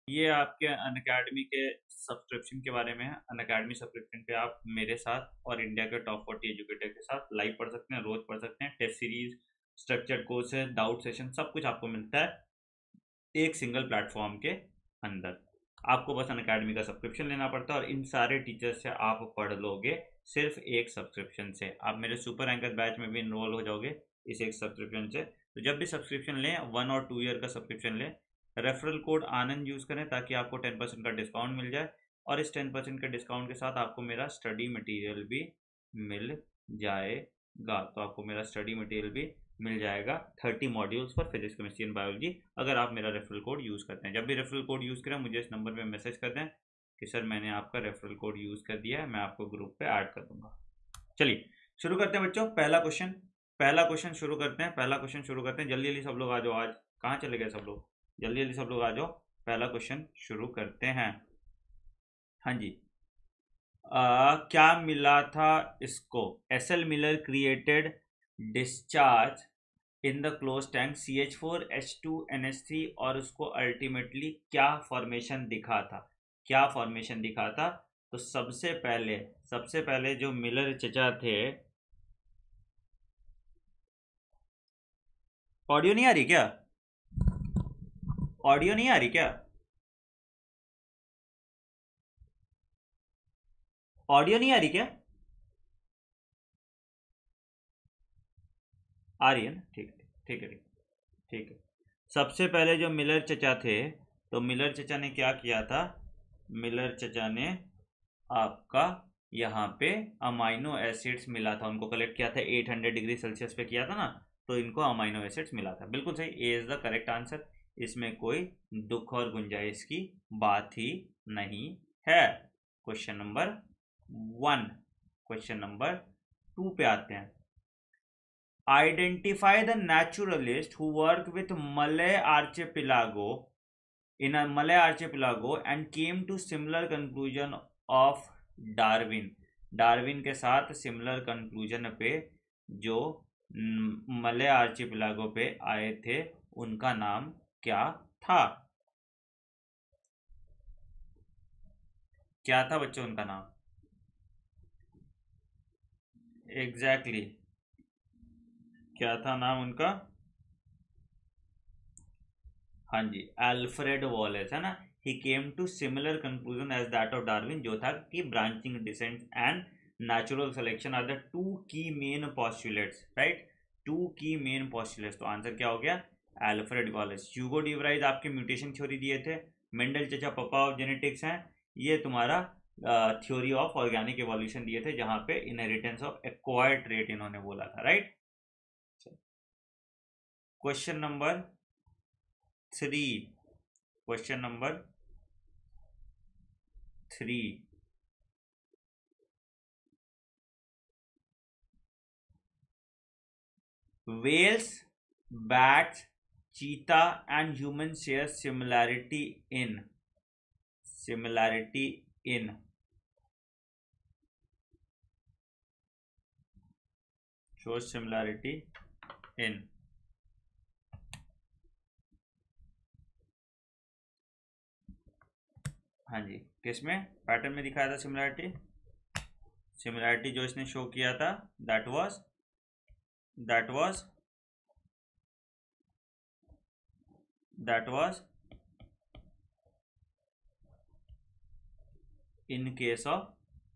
ये आपके अनअकैडमी के सब्सक्रिप्शन के बारे में है। अनअकैडमी सब्सक्रिप्शन पे आप मेरे साथ और इंडिया के टॉप 40 एजुकेटर के साथ लाइव पढ़ सकते हैं, रोज पढ़ सकते हैं। Test series, structured courses, doubt session, सब कुछ आपको मिलता है एक सिंगल प्लेटफॉर्म के अंदर। आपको बस अनअकैडमी का सब्सक्रिप्शन लेना पड़ता है और इन सारे टीचर्स से आप पढ़ लोगे सिर्फ एक सब्सक्रिप्शन से। आप मेरे सुपर एंकर बैच में भी इनरोल हो जाओगे इस एक सब्सक्रिप्शन से। तो जब भी सब्सक्रिप्शन लें, 1 और 2 ईयर का सब्सक्रिप्शन लें, रेफरल कोड आनंद यूज़ करें ताकि आपको 10% का डिस्काउंट मिल जाए। और इस 10% के डिस्काउंट के साथ आपको मेरा स्टडी मटेरियल भी मिल जाएगा। तो आपको मेरा स्टडी मटेरियल भी मिल जाएगा, 30 modules for physics, chemistry and biology, अगर आप मेरा रेफरल कोड यूज़ करते हैं। जब भी रेफरल कोड यूज़ करें मुझे इस नंबर पे मैसेज कर दें कि सर मैंने आपका रेफरल कोड यूज़ कर दिया है, मैं आपको ग्रुप पे ऐड कर दूंगा। चलिए शुरू करते हैं बच्चों। पहला क्वेश्चन शुरू करते हैं। जल्दी जल्दी सब लोग आ जाओ। आज कहाँ चले गए सब लोग? जल्दी जल्दी सब लोग आ जाओ, पहला क्वेश्चन शुरू करते हैं। हाँ जी। क्या मिला था इसको? S L Miller created discharge in the close tank CH4H2NH3 और उसको अल्टीमेटली क्या फॉर्मेशन दिखा था? तो सबसे पहले जो मिलर चचा थे। ऑडियो नहीं आ रही क्या? ऑडियो नहीं आ रही क्या? ऑडियो नहीं आ रही क्या? आ रही है ना? ठीक है, ठीक है, ठीक है, ठीक है। सबसे पहले जो मिलर चचा थे, तो मिलर चचा ने क्या किया था? मिलर चचा ने आपका यहाँ पे अमाइनो एसिड्स मिला था, उनको कलेक्ट किया था 800 डिग्री सेल्सियस पे किया था ना, तो इनको अमाइनो एसिड्स मिला था। बिल्कुल सही, A is the correct answer. इसमें कोई दुख और गुंजाइश की बात ही नहीं है। Question number 1। क्वेश्चन नंबर 2 पे आते हैं। Identify the naturalist who work with Malay archipelago in a Malay archipelago and came to similar conclusion of Darwin. Darwin के साथ सिमिलर कंक्लूजन पे जो मलय आर्चिपेलागो पे आए थे, उनका नाम क्या था? क्या था बच्चों उनका नाम? Exactly exactly. क्या था नाम उनका? हाँ जी, अल्फ्रेड वॉलेस है ना। He came to similar conclusion as that of Darwin, जो था कि branching, descent and natural selection are the two key main postulates, right? Two key main postulates. तो आंसर क्या हो गया? Alfred Wallace. Hugo de Vries आपके mutation theory दिए थे। मेंडल चचा पापा ऑफ जेनेटिक्स हैं। ये तुम्हारा थ्योरी ऑफ ऑर्गेनिक एवोल्यूशन दिए थे, जहां पे इनहेरिटेंस ऑफ एक्वायर्ड ट्रेट इन्होंने बोला था, right? Question number 3। Question number 3। Whales, bats, cheetah, and humans share similarity in shows similarity in। हाँ जी, किसमें? पैटर्न में दिखाया था सिमिलैरिटी। सिमिलैरिटी जो इसने शो किया था, that was in case of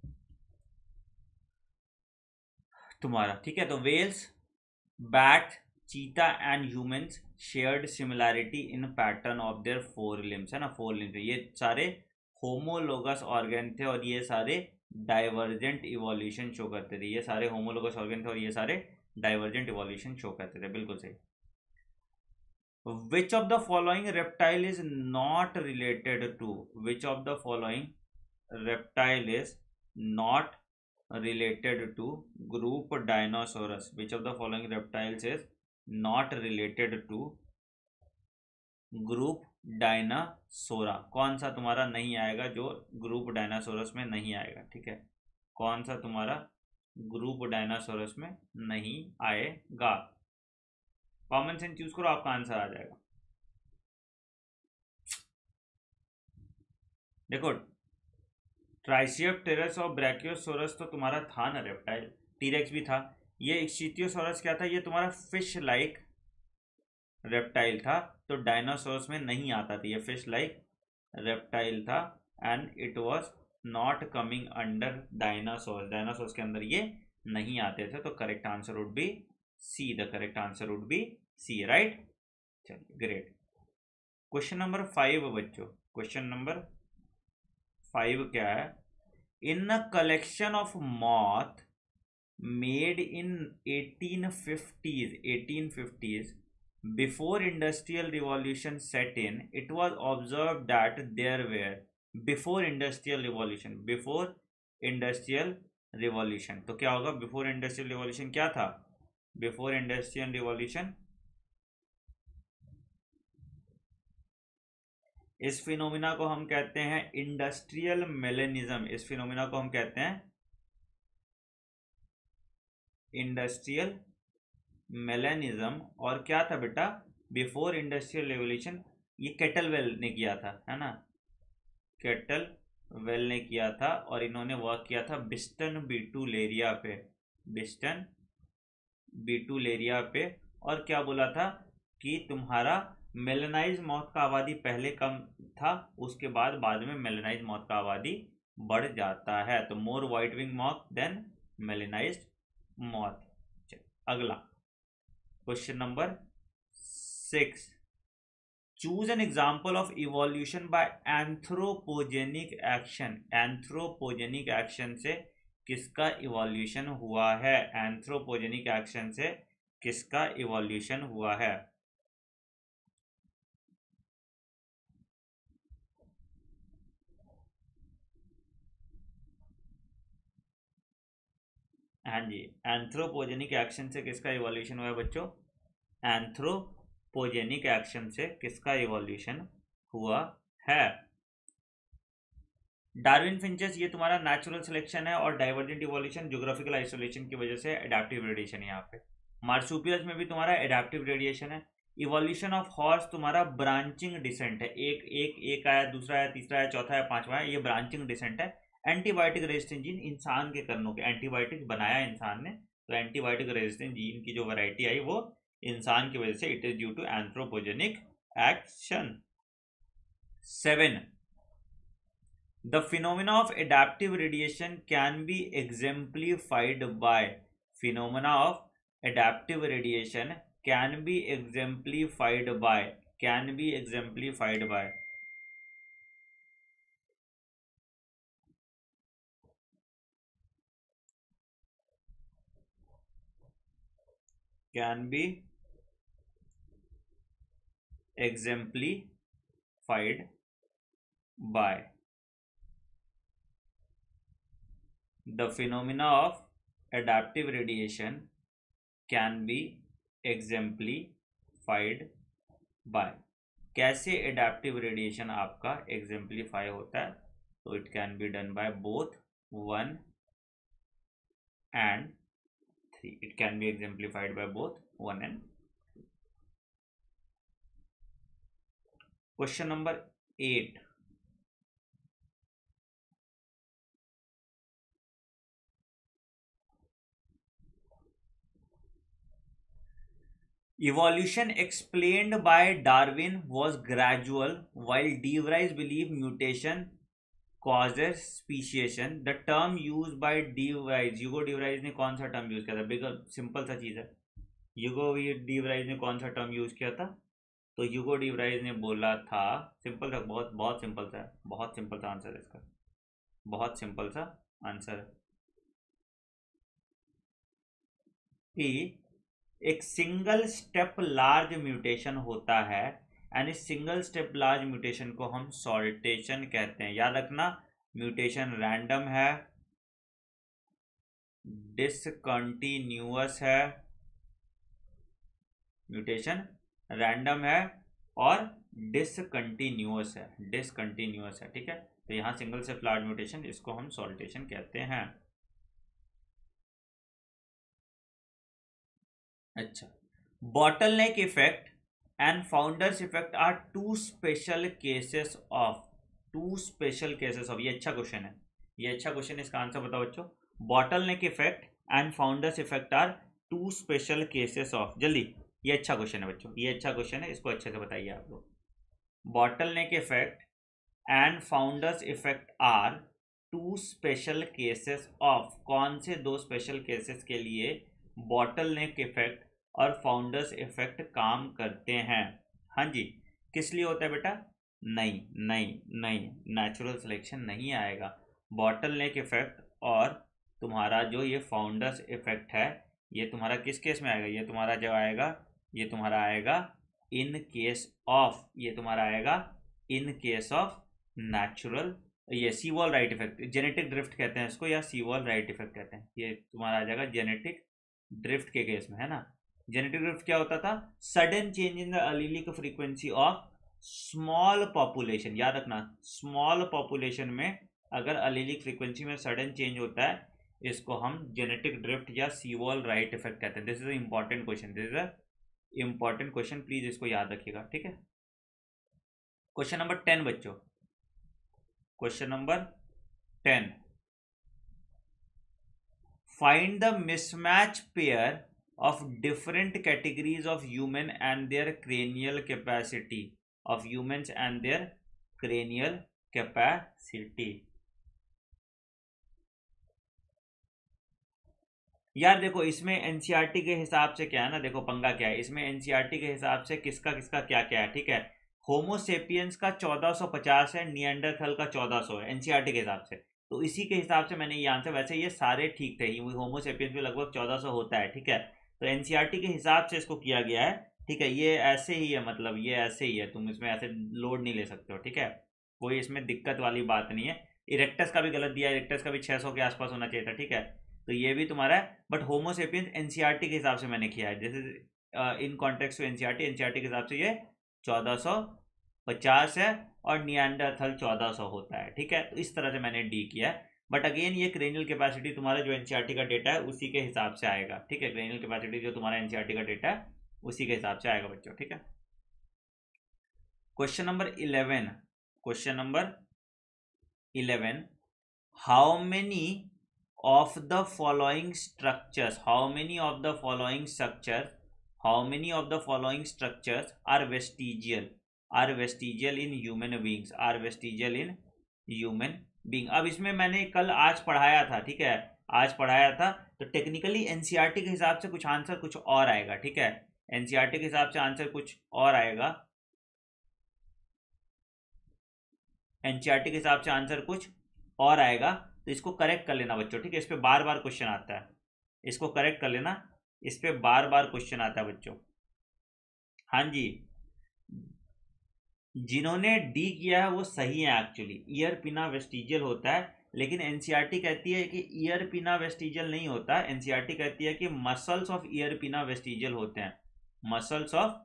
तुम्हारा, ठीक है। तो whales, bat, cheetah and humans shared similarity in pattern of their 4 limbs, है ना। 4 लिम्स, ये सारे होमोलोगस ऑर्गन थे और ये सारे डाइवर्जेंट इवोल्यूशन शो करते थे। ये सारे होमोलोगस ऑर्गन थे और ये सारे डाइवर्जेंट इवोल्यूशन शो करते थे। बिल्कुल सही। Which of the following reptile is not related to? Which of the following reptile is not related to group Dinosaurus? Which of the following reptiles is not related to group dinosauria? कौन सा तुम्हारा नहीं आएगा जो group dinosaurs में नहीं आएगा? ठीक है, कौन सा तुम्हारा ग्रुप डायनासोरस में नहीं आएगा? कॉमन सेंस यूज करो, आपका आंसर आ जाएगा। देखो ट्राइसियोप्टेरस और ब्रैकियोसोरस तो तुम्हारा था ना रेप्टाइल, टीरेक्स भी था। ये इक्सिटियोसोरस क्या था, ये तुम्हारा फिश लाइक रेप्टाइल था, तो डायनासोरस में नहीं आता था, ये फिश लाइक रेप्टाइल था and it was not coming under dinosaur, dinosaurs के अंदर ये नहीं आते थे। तो correct answer would be C, the correct answer would be C, right. चलिए ग्रेट। क्वेश्चन नंबर 5 बच्चों, क्वेश्चन नंबर 5 क्या है, in a collection of moth made in 1850s before industrial revolution set in, it was observed that there were, before industrial revolution, तो क्या होगा, before industrial revolution क्या था, before industrial revolution, इस phenomena को हम कहते हैं इंडस्ट्रियल मेलेनिज्म, इस फिनोमिना को हम कहते हैं इंडस्ट्रियल मेलेनिज्म। और क्या था बेटा, बिफोर इंडस्ट्रियल रेवोल्यूशन, ये केटलवेल ने किया था, है ना, केटलवेल ने किया था, और इन्होंने वर्क किया था बिस्टन बीटुलेरिया पे, बिस्टन बीटुलेरिया पे। और क्या बोला था कि तुम्हारा मेलेनाइज मौत का आबादी पहले कम था, उसके बाद में मेलेनाइज मौत का आबादी बढ़ जाता है, तो more white wing moth than melanised moth. अगला question number 6, choose an example of evolution by anthropogenic action, anthropogenic action से किसका इवोल्यूशन हुआ है, एंथ्रोपोजेनिक एक्शन से किसका इवोल्यूशन हुआ है। हाँ जी, एंथ्रोपोजेनिक एक्शन से किसका इवोल्यूशन हुआ है बच्चों, एंथ्रोपोजेनिक एक्शन से किसका इवोल्यूशन हुआ है। डार्विन फिंचेस ये तुम्हारा नेचुरल सिलेक्शन है, और डाइवर्जेंट इवोल्यूशन ज्योग्राफिकल आइसोलेशन की वजह से एडेप्टिव रेडिएशन है यहाँ पे। मार्सुपियल्स में भी तुम्हारा एडेप्टिव रेडिएशन है। इवोल्यूशन ऑफ हॉर्स तुम्हारा ब्रांचिंग डिसेंट है, एक एक एक आया, दूसरा आया, तीसरा आया, चौथा आया, पांचवा आया, ये ब्रांचिंग डिसेंट है। एंटीबायोटिक रेजिस्टेंट जीन इंसान के कर्नों के, एंटीबायोटिक बनाया इंसान ने, तो एंटीबायोटिक रेजिस्टेंट जीन की जो वैरायटी आई वो इंसान की वजह से, it is due to anthropogenic action. 7, the phenomena of adaptive radiation can be exemplified by, phenomena of adaptive radiation can be exemplified by, can be exemplified by, can be exemplified by, the phenomena of adaptive radiation can be exemplified by, कैसे adaptive radiation आपका exemplify होता है, तो it can be done by both 1 and 3, it can be exemplified by both 1 and 3. Question number 8, evolution explained by Darwin was gradual, while De Vries believed mutation causes speciation. The term used by De Vries, Hugo de Vries ने कौन सा term use किया था, big simple सा चीज है, ह्यूगो de Vries ने कौन सा टर्म यूज किया था, तो ह्यूगो डी व्राइज ने बोला था, सिंपल था, बहुत बहुत सिंपल था, बहुत सिंपल सा आंसर है इसका, बहुत सिंपल सा आंसर है कि एक सिंगल स्टेप लार्ज म्यूटेशन होता है, एंड इस सिंगल स्टेप लार्ज म्यूटेशन को हम सॉल्टेशन कहते हैं। याद रखना, म्यूटेशन रैंडम है, डिसकंटिन्यूअस है, म्यूटेशन रैंडम है और डिसकंटिन्यूअस है, डिसकंटिन्यूअस है, ठीक है। तो यहाँ सिंगल स्टेप लार्ज म्यूटेशन, इसको हम सॉल्टेशन कहते हैं। अच्छा, bottleneck effect and founders effect are two special cases of two special cases of, ये अच्छा क्वेश्चन है, ये अच्छा क्वेश्चन है, इसका आंसर बताओ बच्चों। Bottleneck effect and founders effect are two special cases of, जल्दी, ये अच्छा क्वेश्चन है बच्चों, ये अच्छा क्वेश्चन है, इसको अच्छे से बताइए आप लोग। Bottleneck effect and founders effect are two special cases of, कौन से दो स्पेशल केसेस के लिए बॉटल नेक इफेक्ट और फाउंडर्स इफेक्ट काम करते हैं? हाँ जी, किस लिए होता है बेटा? नहीं नहीं नहीं, नेचुरल सिलेक्शन नहीं आएगा। बॉटल नेक इफेक्ट और तुम्हारा जो ये फाउंडर्स इफेक्ट है, ये तुम्हारा किस केस में आएगा? ये तुम्हारा जो आएगा, ये तुम्हारा आएगा इन केस ऑफ, ये तुम्हारा आएगा इन केस ऑफ नेचुरल, ये Sewall Wright effect, genetic drift कहते हैं इसको, या सी वॉल राइट इफेक्ट कहते हैं, ये तुम्हारा आ जाएगा जेनेटिक ड्रिफ्ट के केस में, है ना। जेनेटिक ड्रिफ्ट क्या होता था? Sudden change in the allelic frequency of small population, याद रखना, स्मॉल पॉपुलेशन में अगर अलीलिक फ्रीक्वेंसी में सडन चेंज होता है, इसको हम जेनेटिक ड्रिफ्ट या सी वॉल राइट इफेक्ट कहते हैं। This is a important question, this is a important question, please इसको याद रखिएगा, ठीक है। क्वेश्चन नंबर 10 बच्चों, question number 10, find the mismatch pair of different categories of human and their cranial capacity, of humans and their cranial capacity। यार देखो, इसमें NCERT के हिसाब से क्या है ना, देखो पंगा क्या है इसमें, एनसीईआरटी के हिसाब से किसका किसका क्या क्या है, ठीक है। होमोसेपियंस का 1450 है, निएंडरथल का 1400 है एनसीईआरटी के हिसाब से, तो इसी के हिसाब से मैंने ये आंसर, वैसे ये सारे ठीक थे, होमोसेपियंस में लगभग 1400 होता है, ठीक है, तो एनसीईआरटी के हिसाब से इसको किया गया है, ठीक है। ये ऐसे ही है, मतलब ये ऐसे ही है, तुम इसमें ऐसे लोड नहीं ले सकते हो, ठीक है, कोई इसमें दिक्कत वाली बात नहीं है। इरेक्टस का भी गलत दिया, इरेक्टस का भी 600 के आसपास होना चाहिए था, ठीक है, तो ये भी तुम्हारा है, बट होमोसेपियंस एनसीईआरटी के हिसाब से मैंने किया है, जैसे in context to NCERT, NCERT के हिसाब से ये 1450 है और निएंडरथल 1400 होता है, ठीक है, तो इस तरह से मैंने डी किया है। बट अगेन ये क्रेनियल कैपेसिटी तुम्हारा जो एनसीईआरटी का डेटा है उसी के हिसाब से आएगा, ठीक है, क्रेनियल कैपेसिटी जो तुम्हारा एनसीईआरटी का डेटा है उसी के हिसाब से आएगा बच्चों, ठीक है। Question number 11, question number 11, how many of the following structures, how many of the following structures, how many of the following structures are vestigial, are vestigial in human beings, are vestigial in human being। अब इसमें मैंने कल आज पढ़ाया था, ठीक है, आज पढ़ाया था, तो टेक्निकली एनसीईआरटी के हिसाब से कुछ आंसर कुछ और आएगा, ठीक है, एनसीईआरटी के हिसाब से आंसर कुछ और आएगा, एनसीईआरटी के हिसाब से आंसर कुछ और आएगा, तो इसको करेक्ट कर लेना बच्चों, ठीक है, इस पे बार बार क्वेश्चन आता है, इसको करेक्ट कर लेना, इस पे बार बार क्वेश्चन आता है बच्चों। हाँ जी, जिन्होंने डी किया है वो सही है, एक्चुअली ईयर पिना वेस्टिजियल होता है, लेकिन एनसीईआरटी कहती है कि ईयर पिना वेस्टिजियल नहीं होता, एनसीईआरटी कहती है कि muscles of ear pinna vestigial होते हैं, muscles of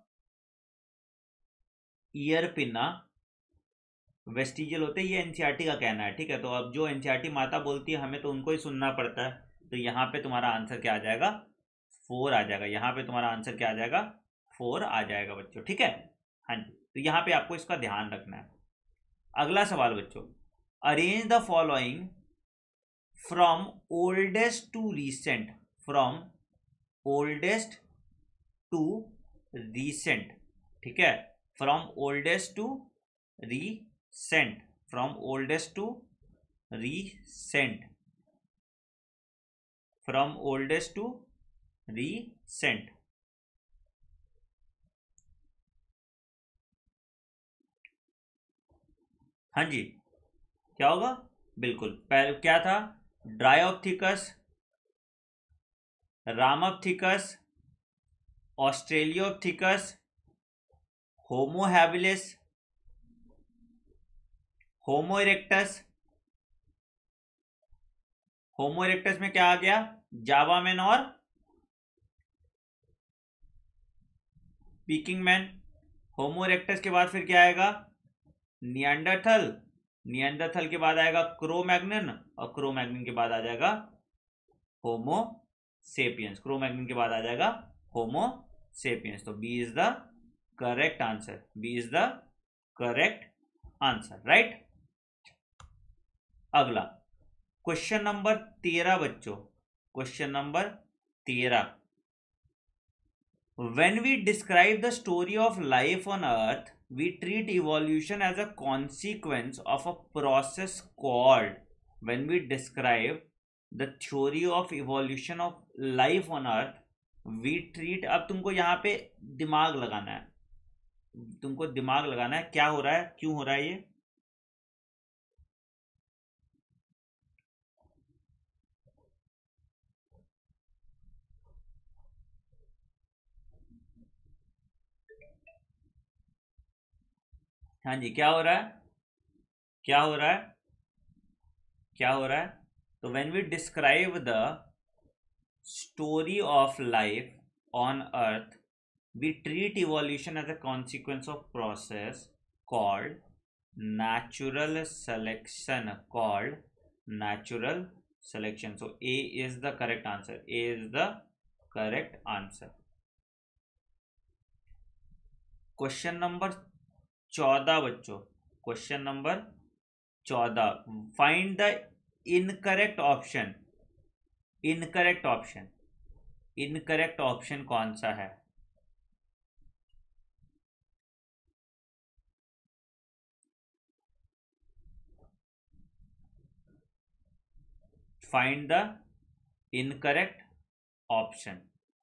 ear pinna vestigial होते हैं, ये एनसीईआरटी का कहना है, ठीक है। तो अब जो एनसीईआरटी माता बोलती है हमें तो उनको ही सुनना पड़ता है, तो यहाँ पे तुम्हारा आंसर क्या आ जाएगा? 4 आ जाएगा, यहाँ पे तुम्हारा आंसर क्या आ जाएगा? 4 आ जाएगा बच्चों, ठीक है। हाँ जी, तो यहाँ पे आपको इसका ध्यान रखना है। अगला सवाल बच्चों, arrange the following from oldest to recent, from oldest to recent, ठीक है, from oldest to recent, from oldest to recent, from oldest to recent। हाँ जी, क्या होगा? बिल्कुल, पहले क्या था? Dryopithecus, Ramapithecus, Australopithecus, Homo habilis, Homo erectus. Homo erectus में क्या आ गया? जावा मैन और पीकिंग मैन। होमो इरेक्टस के बाद फिर क्या आएगा? निएंडरथल, निएंडरथल के बाद आएगा क्रो-मैग्नन, और क्रो-मैग्नन के बाद आ जाएगा होमो सेपियंस, क्रो-मैग्नन के बाद आ जाएगा होमो सेपियंस। तो B is the correct answer, B is the correct answer, right. अगला क्वेश्चन नंबर 13 बच्चों, question number 13, when we describe the story of life on earth we treat evolution as a consequence of a process called, when we describe the theory of evolution of life on earth we treat, अब तुमको यहाँ पे दिमाग लगाना है, तुमको दिमाग लगाना है क्या हो रहा है, क्यों हो रहा है ये। हाँ जी, क्या हो रहा है, क्या हो रहा है, क्या हो रहा है। तो when we describe the story of life on earth we treat evolution as a consequence of process called natural selection, called natural selection. So A is the correct answer, A is the correct answer. Question number 14 बच्चों, question number 14, find the incorrect option, incorrect option, incorrect option कौन सा है। Find the incorrect option.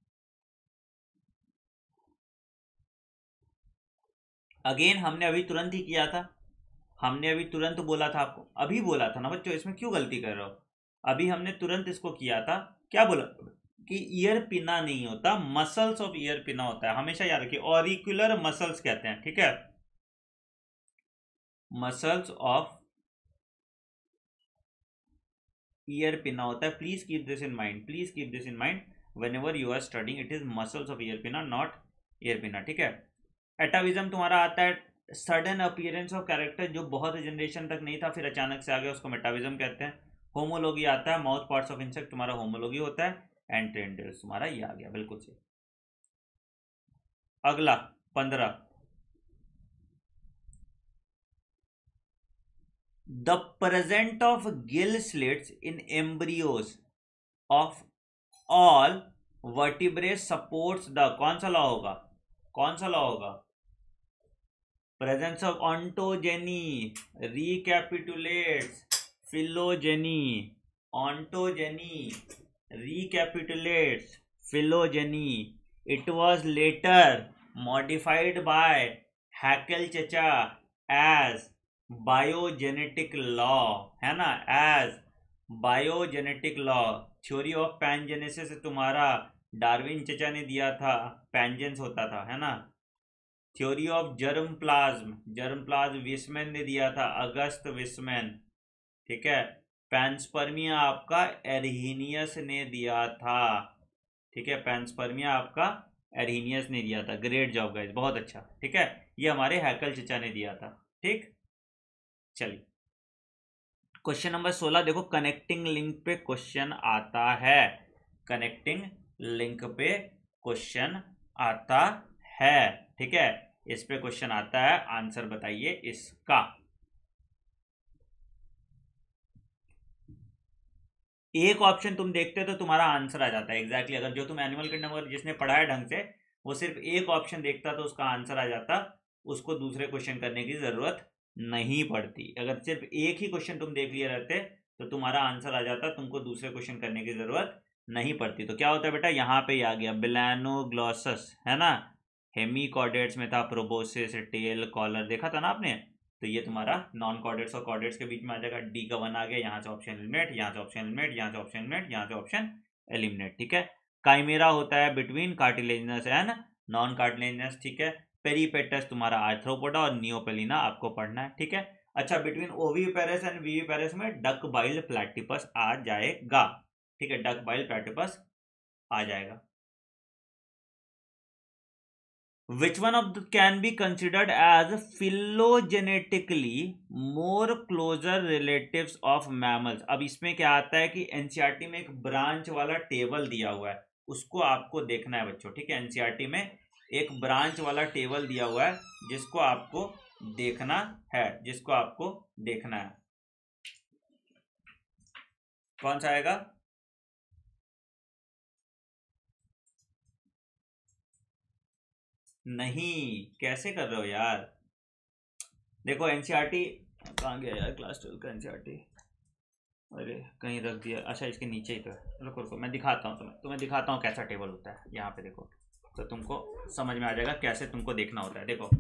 Again हमने अभी तुरंत ही किया था, हमने अभी तुरंत बोला था आपको, अभी बोला था ना बच्चों, इसमें क्यों गलती कर रहे हो। अभी हमने तुरंत इसको किया था, क्या बोला कि ईयर पिना नहीं होता, मसल्स ऑफ ईयर पिना होता है, हमेशा याद रखिए, ऑरिकुलर मसल्स कहते हैं, ठीक है, मसल्स ऑफ ईयर पिना होता है। Please keep this in mind, please keep this in mind whenever you are studying, it is muscles of ear pinna, not ear pinna, ठीक है। एटाविज्म तुम्हारा आता है सडन अपीयरेंस ऑफ कैरेक्टर, जो बहुत generation तक नहीं था फिर अचानक से आ गया, उसको मेटाविज्म कहते हैं। होमोलॉगी आता है, माउथ पार्ट्स ऑफ इंसेक्ट तुम्हारा होमोलॉगी होता है, एंड ट्रेंडल्स तुम्हारा ये आ गया, बिल्कुल सही। अगला 15, the present of gill slits in embryos of all vertebrate supports the, कौन सा लॉ होगा, कौन सा लॉ होगा। Presence of ontogeny, recapitulates phylogeny, ontogeny recapitulates phylogeny. It was later modified by Haeckel chacha as biogenetic law, है ना, as biogenetic law. Theory of pangenesis तुम्हारा Darwin चचा ने दिया था, पैनजेंस होता था, है ना। Theory of germ plasm, germ plasm Weismann ने दिया था, अगस्त विस्मैन, ठीक है। पैंसपर्मिया आपका एरहीनियस ने दिया था, ठीक है, पैंसपर्मिया आपका एरहीनियस ने दिया था। ग्रेट जॉब गाइस, बहुत अच्छा, ठीक है, ये हमारे हैकल चचा ने दिया था, ठीक। चलिए क्वेश्चन नंबर 16 देखो, कनेक्टिंग लिंक पे क्वेश्चन आता है, कनेक्टिंग लिंक पे क्वेश्चन आता है, ठीक है, इस पे क्वेश्चन आता है, आंसर बताइए इसका। एक ऑप्शन तुम देखते हो तो तुम्हारा आंसर आ जाता है एग्जैक्टली, अगर जो तुम एनिमल किंगडम अगर जिसने पढ़ा है ढंग से वो सिर्फ एक ऑप्शन देखता तो उसका आंसर आ जाता, उसको दूसरे क्वेश्चन करने की जरूरत नहीं पड़ती। अगर सिर्फ एक ही क्वेश्चन तुम देख लिए रहते तो तुम्हारा आंसर आ जाता, तुमको दूसरे क्वेश्चन करने की जरूरत नहीं पड़ती। तो क्या होता है बेटा, यहाँ पे आ गया बिलैनोग्लॉसस, है ना, हेमीकॉर्डेट्स में था प्रोबोसिस, टेल, कॉलर, देखा था ना आपने। तो ये तुम्हारा नॉन कॉर्डेट्स और कॉर्डेट्स के बीच में आ जाएगा, डी का 1 आ गया, यहाँ से ऑप्शन एलिमिनेट, यहाँ से ऑप्शन एलिमिनेट, यहाँ से ऑप्शन एलिमिनेट, यहाँ से ऑप्शन एलिमिनेट, ठीक है। काइमेरा होता है between cartilaginous and non cartilaginous, ठीक है। पेरीपेटस तुम्हारा आर्थ्रोपोडा और नियोपेलिना आपको पढ़ना है, ठीक है। अच्छा, बिटवीन ओविपेरस एंड विविपेरस में डक बाइल प्लैटिपस आ जाएगा, ठीक है, डक बाइल प्लैटिपस आ जाएगा। Which one of the can be considered as phylogenetically more closer relatives of mammals? अब इसमें क्या आता है कि एनसीईआरटी में एक ब्रांच वाला टेबल दिया हुआ है, उसको आपको देखना है बच्चों, ठीक है। एनसीईआरटी में एक ब्रांच वाला टेबल दिया हुआ है जिसको आपको देखना है, जिसको आपको देखना है। कौन सा आएगा? नहीं, कैसे कर रहे हो यार? देखो एनसीईआरटी कहाँ गया यार, क्लास 12 का एनसीईआरटी? अरे कहीं रख दिया, अच्छा इसके नीचे ही तो है। रुको रुको, मैं दिखाता हूँ तुम्हें दिखाता हूँ कैसा टेबल होता है। यहाँ पे देखो, तो तुमको समझ में आ जाएगा कैसे तुमको देखना होता है। देखो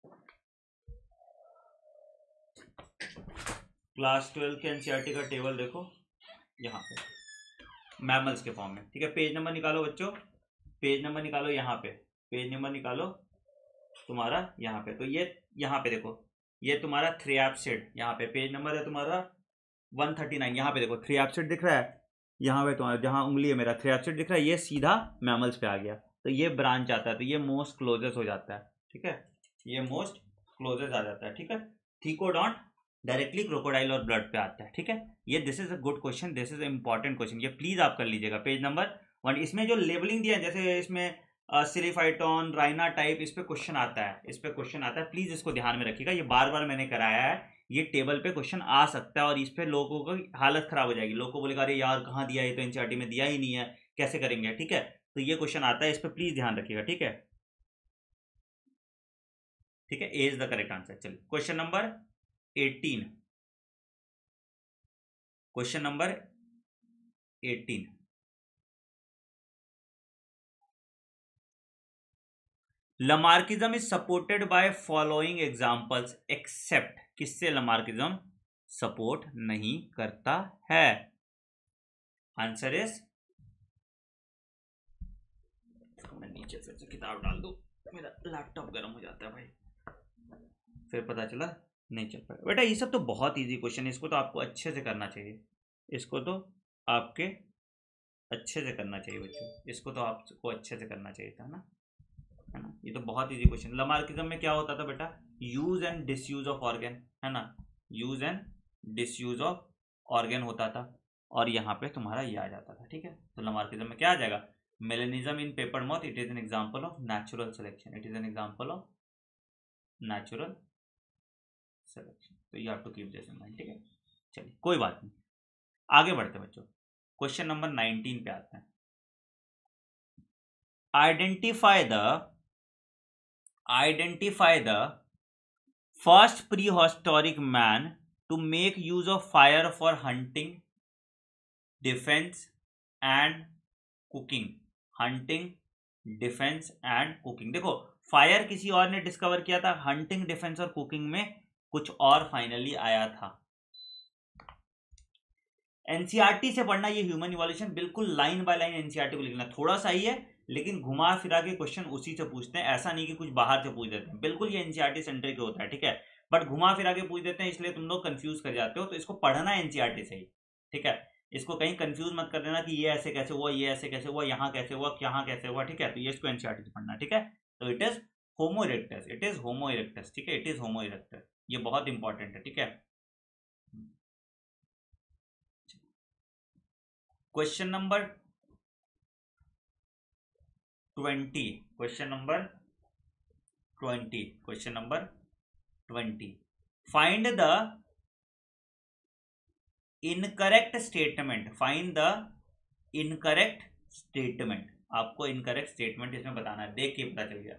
क्लास 12 के एनसीईआरटी का टेबल देखो यहाँ पे मैमल्स के फॉर्म में, ठीक है। पेज नंबर निकालो बच्चों, पेज नंबर निकालो यहाँ पे, पेज नंबर निकालो तुम्हारा यहाँ पे। तो ये यहाँ पे देखो, ये तुम्हारा थ्रियाप्सिड, यहाँ पे पेज नंबर है तुम्हारा 139। यहाँ पे देखो थ्रियाप्सिड दिख रहा है, यहाँ पे तुम्हारा जहाँ उंगली है मेरा थ्रियाप्सिड दिख रहा है, ये सीधा मैमल्स पे आ गया। तो ये ब्रांच आता है, तो ये मोस्ट क्लोजेस्ट हो जाता है, ठीक है। ये मोस्ट क्लोजेस्ट आ जाता है, ठीक है। थीकोडॉन्ट डायरेक्टली क्रोकोडाइल और ब्लड पे आता है, ठीक है। ये this is a good question, this is important question, ये प्लीज आप कर लीजिएगा। पेज नंबर 1, इसमें जो लेबलिंग दिया है, जैसे इसमें सिलिफाइटॉन, राइना टाइप, इस पे क्वेश्चन आता है, इस पे क्वेश्चन आता है, प्लीज इसको ध्यान में रखिएगा। ये बार बार मैंने कराया है, ये टेबल पे क्वेश्चन आ सकता है और इस पे लोगों की हालत खराब हो जाएगी। लोगों को बोलेगा अरे यार कहाँ दिया, ये तो एनसीईआरटी में दिया ही नहीं है, कैसे करेंगे, ठीक है। तो ये क्वेश्चन आता है, इस पे प्लीज ध्यान रखिएगा, ठीक है। ठीक है, A is the correct answer. चलिए question number 18, question number 18, Lamarckism is supported by following examples except, किससे लमार्किज्म सपोर्ट नहीं करता है? आंसर इज, मैं नीचे फिर से किताब डाल दूं, मेरा लैपटॉप गर्म हो जाता है भाई, फिर पता चला नहीं चल पाएगा। बेटा ये सब तो बहुत इजी क्वेश्चन है, इसको तो आपको अच्छे से करना चाहिए, इसको तो आपके अच्छे से करना चाहिए बच्चों, इसको तो आपको अच्छे से करना चाहिए था ना, है ना। ये तो बहुत इजी क्वेश्चन। लमार्किज्म में क्या होता था बेटा? Use and disuse of organ, है ना, use and disuse of organ होता था, और यहाँ पे तुम्हारा ये आ जाता था, ठीक है। तो लमार्किज्म में क्या आ जाएगा? Melanism in pepper moth, it is an example of natural selection, it is an example of natural selection. तो you have to keep this in mind, ठीक है। चलिए कोई बात नहीं, आगे बढ़ते बच्चों, क्वेश्चन नंबर 19 पे आते हैं। Identify the first prehistoric man to make use of fire for hunting, defense and cooking. Hunting, defense and cooking. देखो फायर किसी और ने डिस्कवर किया था, हंटिंग, डिफेंस और कुकिंग में कुछ और फाइनली आया था। एनसीईआरटी से पढ़ना ये ह्यूमन इवोल्यूशन, बिल्कुल लाइन बाय लाइन एनसीईआरटी को लिखना, थोड़ा सा ही है लेकिन घुमा फिरा के क्वेश्चन उसी से पूछते हैं, ऐसा नहीं कि कुछ बाहर से पूछ देते हैं, बिल्कुल ये एनसीईआरटी सेंट्रिक होता है, ठीक है। बट घुमा फिरा के पूछ देते हैं, इसलिए तुम लोग कंफ्यूज कर जाते हो, तो इसको पढ़ना एनसीईआरटी से ही, ठीक है। इसको कहीं कंफ्यूज मत कर देना कि ये ऐसे कैसे हुआ, ये ऐसे कैसे हुआ, यहाँ कैसे हुआ, यहाँ कैसे हुआ, ठीक है। तो ये इसको एनसीईआरटी से पढ़ना, ठीक है। तो it is Homo erectus, it is Homo erectus, ठीक है, इट इज होमो इरेक्टस, ये बहुत इंपॉर्टेंट है, ठीक है। Question number 20, question number 20, question number 20, find the incorrect statement, find the incorrect statement. आपको इनकरेक्ट स्टेटमेंट इसमें बताना है, देख के पता चल गया।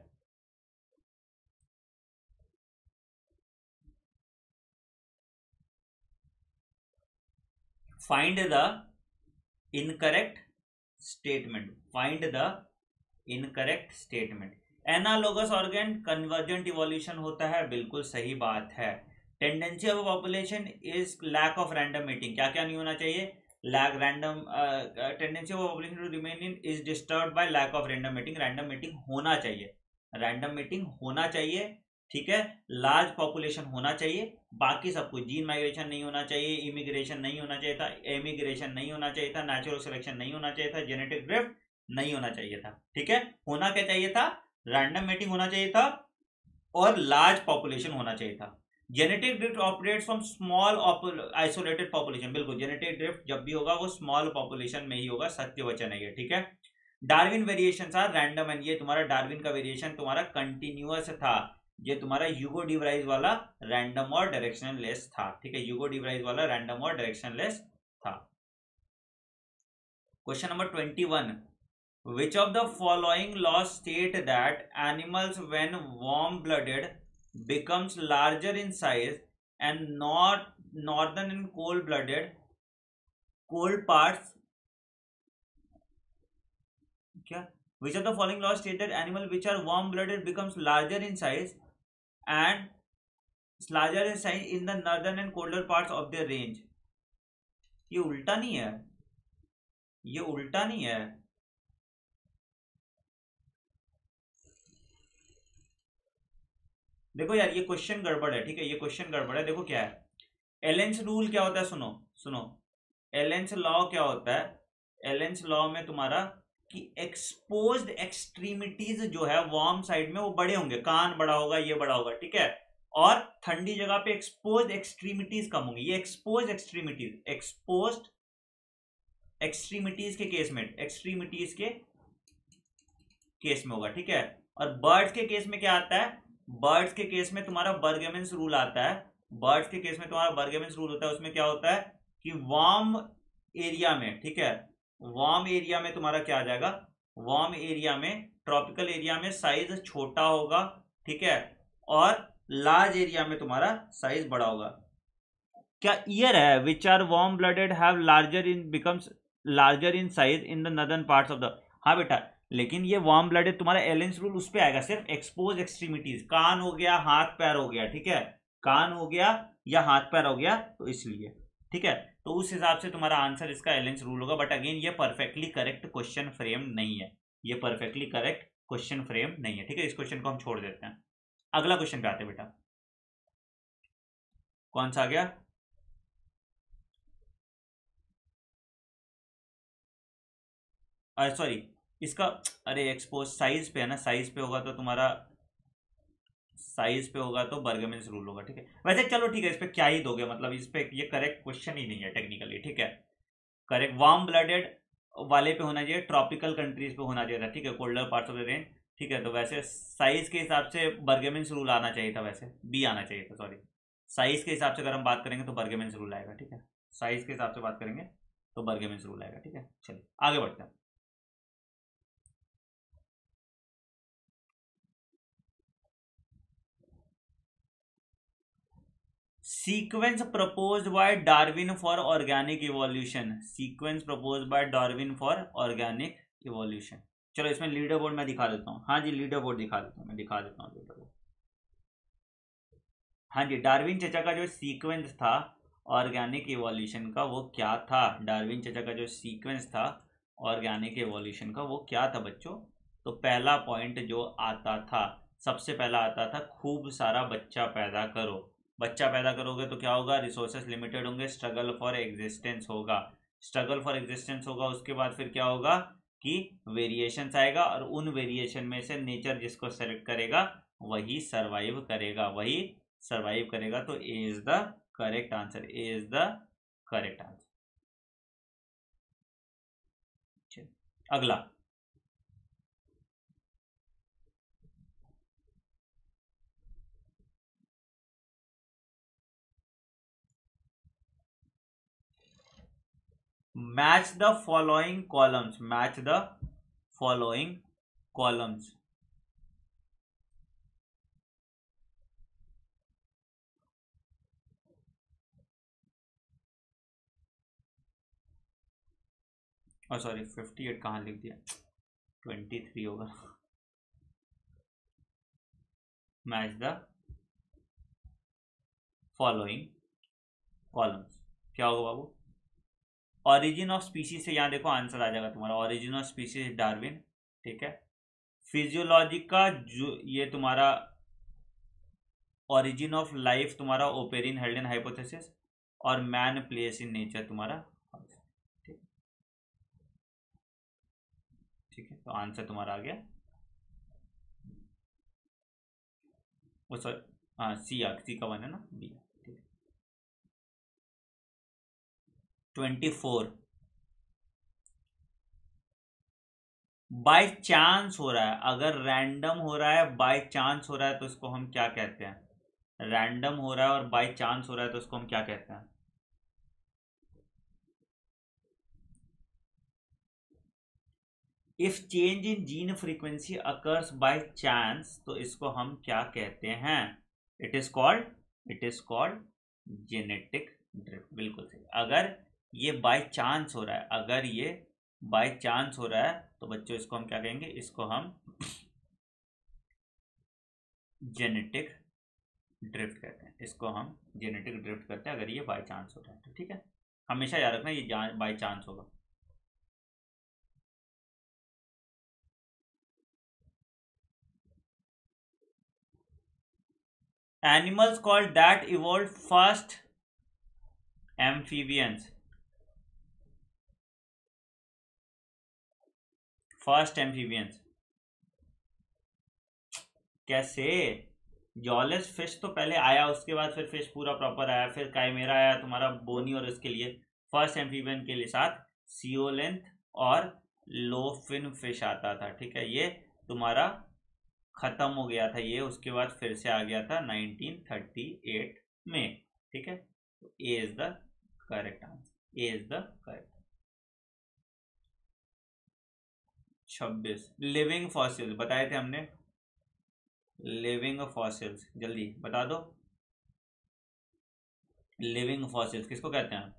Find the incorrect statement, find the incorrect statement. Analogous organ convergent evolution होता है, बिल्कुल सही बात है। Tendency of population is lack of random mating, क्या क्या नहीं होना चाहिए? Lack random, tendency of population to remain in is disturbed by lack of random mating, random mating होना चाहिए, रैंडम मीटिंग होना चाहिए, ठीक है। लार्ज पॉपुलेशन होना चाहिए, बाकी सब कुछ, जीन माइग्रेशन नहीं होना चाहिए, इमिग्रेशन नहीं होना चाहिए था, एमिग्रेशन नहीं होना चाहिए था, नेचुरल सिलेक्शन नहीं होना चाहिए था, जेनेटिक ड्रिफ्ट नहीं होना चाहिए था, ठीक है। होना क्या चाहिए था? रैंडम मीटिंग होना चाहिए था और लार्ज पॉपुलेशन होना चाहिए था। Genetic drift operates from small isolated population, बिल्कुल जेनेटिक ड्रिफ्ट जब भी होगा वो स्मॉल पॉपुलेशन में ही होगा, सत्य वचन है ये, ठीक है। Darwin variation are random, and ये तुम्हारा डार्विन का वेरिएशन तुम्हारा कंटिन्यूअस था, ये तुम्हारा यूगो डिवराइज वाला रैंडम और डायरेक्शनलेस था, ठीक है। यूगो डिवराइज वाला रैंडम और डायरेक्शनलेस था। Question number 21, which of the following laws state that animals when warm blooded becomes larger in size and not northern and cold parts, क्या, which of the following laws state that animal which are warm blooded becomes larger in size and larger in size in the northern and colder parts of their range? ये उल्टा नहीं है, ये उल्टा नहीं है। देखो यार ये क्वेश्चन गड़बड़ है, ठीक है, ये क्वेश्चन गड़बड़ है। देखो क्या है, एलेंस रूल क्या होता है, सुनो सुनो, एलेंस लॉ क्या होता है। एलेंस लॉ में तुम्हारा कि एक्सपोज्ड एक्सट्रीमिटीज जो है वार्म साइड में वो बड़े होंगे, कान बड़ा होगा, ये बड़ा होगा, ठीक है, और ठंडी जगह पे एक्सपोज्ड एक्सट्रीमिटीज कम होंगी। ये एक्सपोज्ड एक्सट्रीमिटीज के केस में, एक्सट्रीमिटीज के केस में होगा, ठीक है। और बर्ड्स के केस में क्या आता है, बर्ड्स के केस में तुम्हारा बर्गमेंस रूल आता है। बर्ड्स के केस में तुम्हारा बर्गमेंस रूल होता है, उसमें क्या होता है कि वार्म एरिया में, ठीक है, वार्म एरिया में तुम्हारा क्या आ जाएगा, वार्म एरिया में, ट्रॉपिकल एरिया में साइज छोटा होगा, ठीक है, और लार्ज एरिया में तुम्हारा साइज बड़ा होगा। क्या ईयर है, which are warm blooded have larger in becomes larger in size in the northern parts of the, हाँ बेटा, लेकिन ये वार्म ब्लडेड तुम्हारा एलेंस रूल उस पे आएगा सिर्फ एक्सपोज एक्सट्रीमिटीज, कान हो गया, हाथ पैर हो गया, ठीक है, कान हो गया या हाथ पैर हो गया, तो इसलिए, ठीक है, तो उस हिसाब से तुम्हारा आंसर इसका एलेंस रूल होगा। बट अगेन ये परफेक्टली करेक्ट क्वेश्चन फ्रेम नहीं है, ये परफेक्टली करेक्ट क्वेश्चन फ्रेम नहीं है, ठीक है, इस क्वेश्चन को हम छोड़ देते हैं। अगला क्वेश्चन पे आते हैं बेटा, कौन सा आ गया, सॉरी इसका, अरे एक्सपोज साइज पे है ना, साइज पे होगा तो तुम्हारा, साइज पे होगा तो बर्गमेंस रूल होगा, ठीक है। वैसे चलो ठीक है, इस पे क्या ही दोगे, मतलब इस पे ये करेक्ट क्वेश्चन ही नहीं है टेक्निकली, ठीक है। करेक्ट वार्म ब्लडेड वाले पे होना चाहिए, ट्रॉपिकल कंट्रीज पे होना चाहिए था, ठीक है, colder parts of the range, ठीक है। तो वैसे साइज के हिसाब से बर्गमेंस रूल आना चाहिए था, वैसे बी आना चाहिए था, सॉरी, साइज के हिसाब से अगर हम बात करेंगे तो बर्गमेंस रूल आएगा, ठीक है, साइज के हिसाब से बात करेंगे तो बर्गमेंस रूल आएगा, ठीक है। चलिए आगे बढ़ते हैं। Sequence proposed by Darwin for organic evolution, sequence proposed by Darwin for organic evolution. चलो इसमें लीडर बोर्ड मैं दिखा देता हूँ, हाँ जी लीडर बोर्ड दिखा देता हूँ, मैं दिखा देता हूँ लीडर बोर्ड। हाँ जी, डार्विन चचा का जो सीक्वेंस था ऑर्गेनिक इवोल्यूशन का वो क्या था, डार्विन चचा का जो सीक्वेंस था ऑर्गेनिक इवोल्यूशन का वो क्या था बच्चों। तो पहला पॉइंट जो आता था, सबसे पहला आता था खूब सारा बच्चा पैदा करो। बच्चा पैदा करोगे तो क्या होगा, रिसोर्सेस लिमिटेड होंगे, स्ट्रगल फॉर एग्जिस्टेंस होगा, स्ट्रगल फॉर एग्जिस्टेंस होगा, उसके बाद फिर क्या होगा कि वेरिएशंस आएगा, और उन वेरिएशन में से नेचर जिसको सेलेक्ट करेगा वही सरवाइव करेगा, वही सरवाइव करेगा। तो A is the correct answer, A is the correct answer. अगला, match the following columns, match the following columns. और सॉरी 58 कहाँ लिख दिया, 23 होगा। मैच द फॉलोइंग कॉलम्स, क्या होगा बाबू, ऑरिजिन ऑफ स्पीसीज से, यहाँ देखो आंसर आ जाएगा तुम्हारा, ऑरिजिन ऑफ स्पीसीज डार्विन, ठीक है। फिजियोलॉजी का जो ये तुम्हारा ऑरिजिन ऑफ लाइफ तुम्हारा ओपेरिन हेल्डन हाइपोथेसिस, और मैन प्लेस इन नेचर तुम्हारा, ठीक, ठीक है, तो आंसर तुम्हारा आ गया, वो सॉरी, हाँ सी आ, सी का वन है ना, बी, ठीक। 24, बाय चांस हो रहा है, अगर रैंडम हो रहा है, बाय चांस हो रहा है, तो इसको हम क्या कहते हैं, रैंडम हो रहा है और बाय चांस हो रहा है तो इसको हम क्या कहते हैं। If change in gene frequency occurs by chance, तो इसको हम क्या कहते हैं? It is called genetic drift. बिल्कुल सही। अगर ये बाय चांस हो रहा है, अगर ये बाय चांस हो रहा है, तो बच्चों इसको हम क्या कहेंगे? इसको हम जेनेटिक ड्रिफ्ट कहते हैं। इसको हम जेनेटिक ड्रिफ्ट कहते हैं अगर ये बाय चांस हो रहा है तो। ठीक है, हमेशा याद रखना ये बाय चांस होगा। Animals called that evolve first amphibians. First amphibians कैसे? जॉलेस फिश तो पहले आया, उसके बाद फिर फिश पूरा प्रॉपर आया, फिर काइमेरा आया तुम्हारा बोनी, और इसके लिए फर्स्ट एम्फीबियन के लिए साथ सियोलेंथ और लोफिन फिश आता था। ठीक है, ये तुम्हारा खत्म हो गया था ये, उसके बाद फिर से आ गया था 1938 में। ठीक है, तो A is the correct answer. A is the correct. 26 living fossils बताए थे हमने। लिविंग फॉसिल्स जल्दी बता दो। लिविंग फॉसिल्स किसको कहते हैं?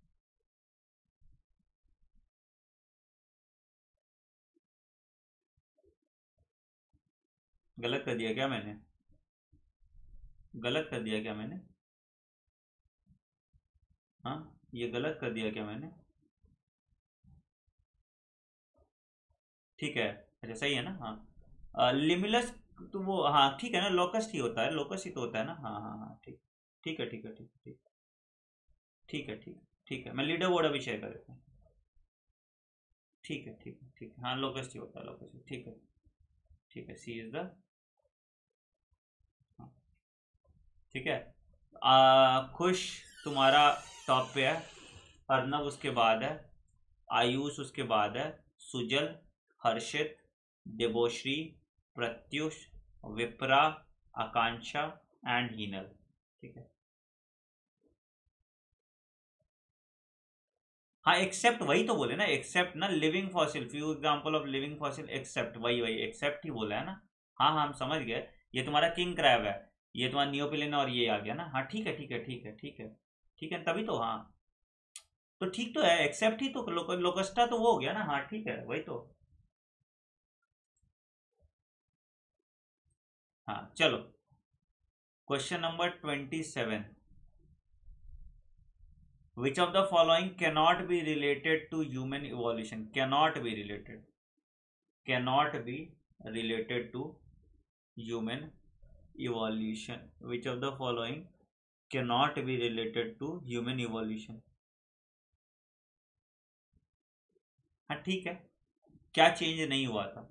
गलत कर दिया क्या मैंने? गलत कर दिया क्या मैंने? हाँ, ये गलत कर दिया क्या मैंने? ठीक है, अच्छा सही है ना? हाँ, लिमिलस तो वो, हाँ ठीक है ना, लोकस्ट ही होता है, लोकस्ट ही तो होता है ना। हाँ हाँ हाँ, ठीक। ठीक है ठीक है ठीक है ठीक है ठीक है ठीक है, मैं लीडर बोर्ड अभी शेयर कर देता हूँ। ठीक है ठीक है ठीक है, हाँ लोकस्ट ही होता है, लोकस्ट ही। ठीक है ठीक है, सी इज द। ठीक है, खुश तुम्हारा टॉप पे है, अर्नब उसके बाद है, आयुष उसके बाद है, सुजल, हर्षित, देवोश्री, प्रत्युष, विप्रा, आकांक्षा एंड हीनल। ठीक है, हाँ एक्सेप्ट वही तो बोले ना, एक्सेप्ट ना, living fossil, few example of living fossil except, वही वही एक्सेप्ट ही बोला है ना। हाँ हाँ, हम समझ गए। ये तुम्हारा किंग क्रैब है, ये तुम्हारा नियोपिलिन, और ये आ गया ना। हाँ ठीक है ठीक है ठीक है ठीक है ठीक है, तभी तो। हाँ तो ठीक तो है, एक्सेप्ट ही तो, लोकस्टा तो वो हो गया ना। हाँ ठीक है, वही तो। हाँ चलो, question number 27। Which of the following cannot be related to human evolution? Cannot be related. Cannot be related to human evolution. Which of the following cannot be related to human evolution? हाँ ठीक है, क्या change नहीं हुआ था?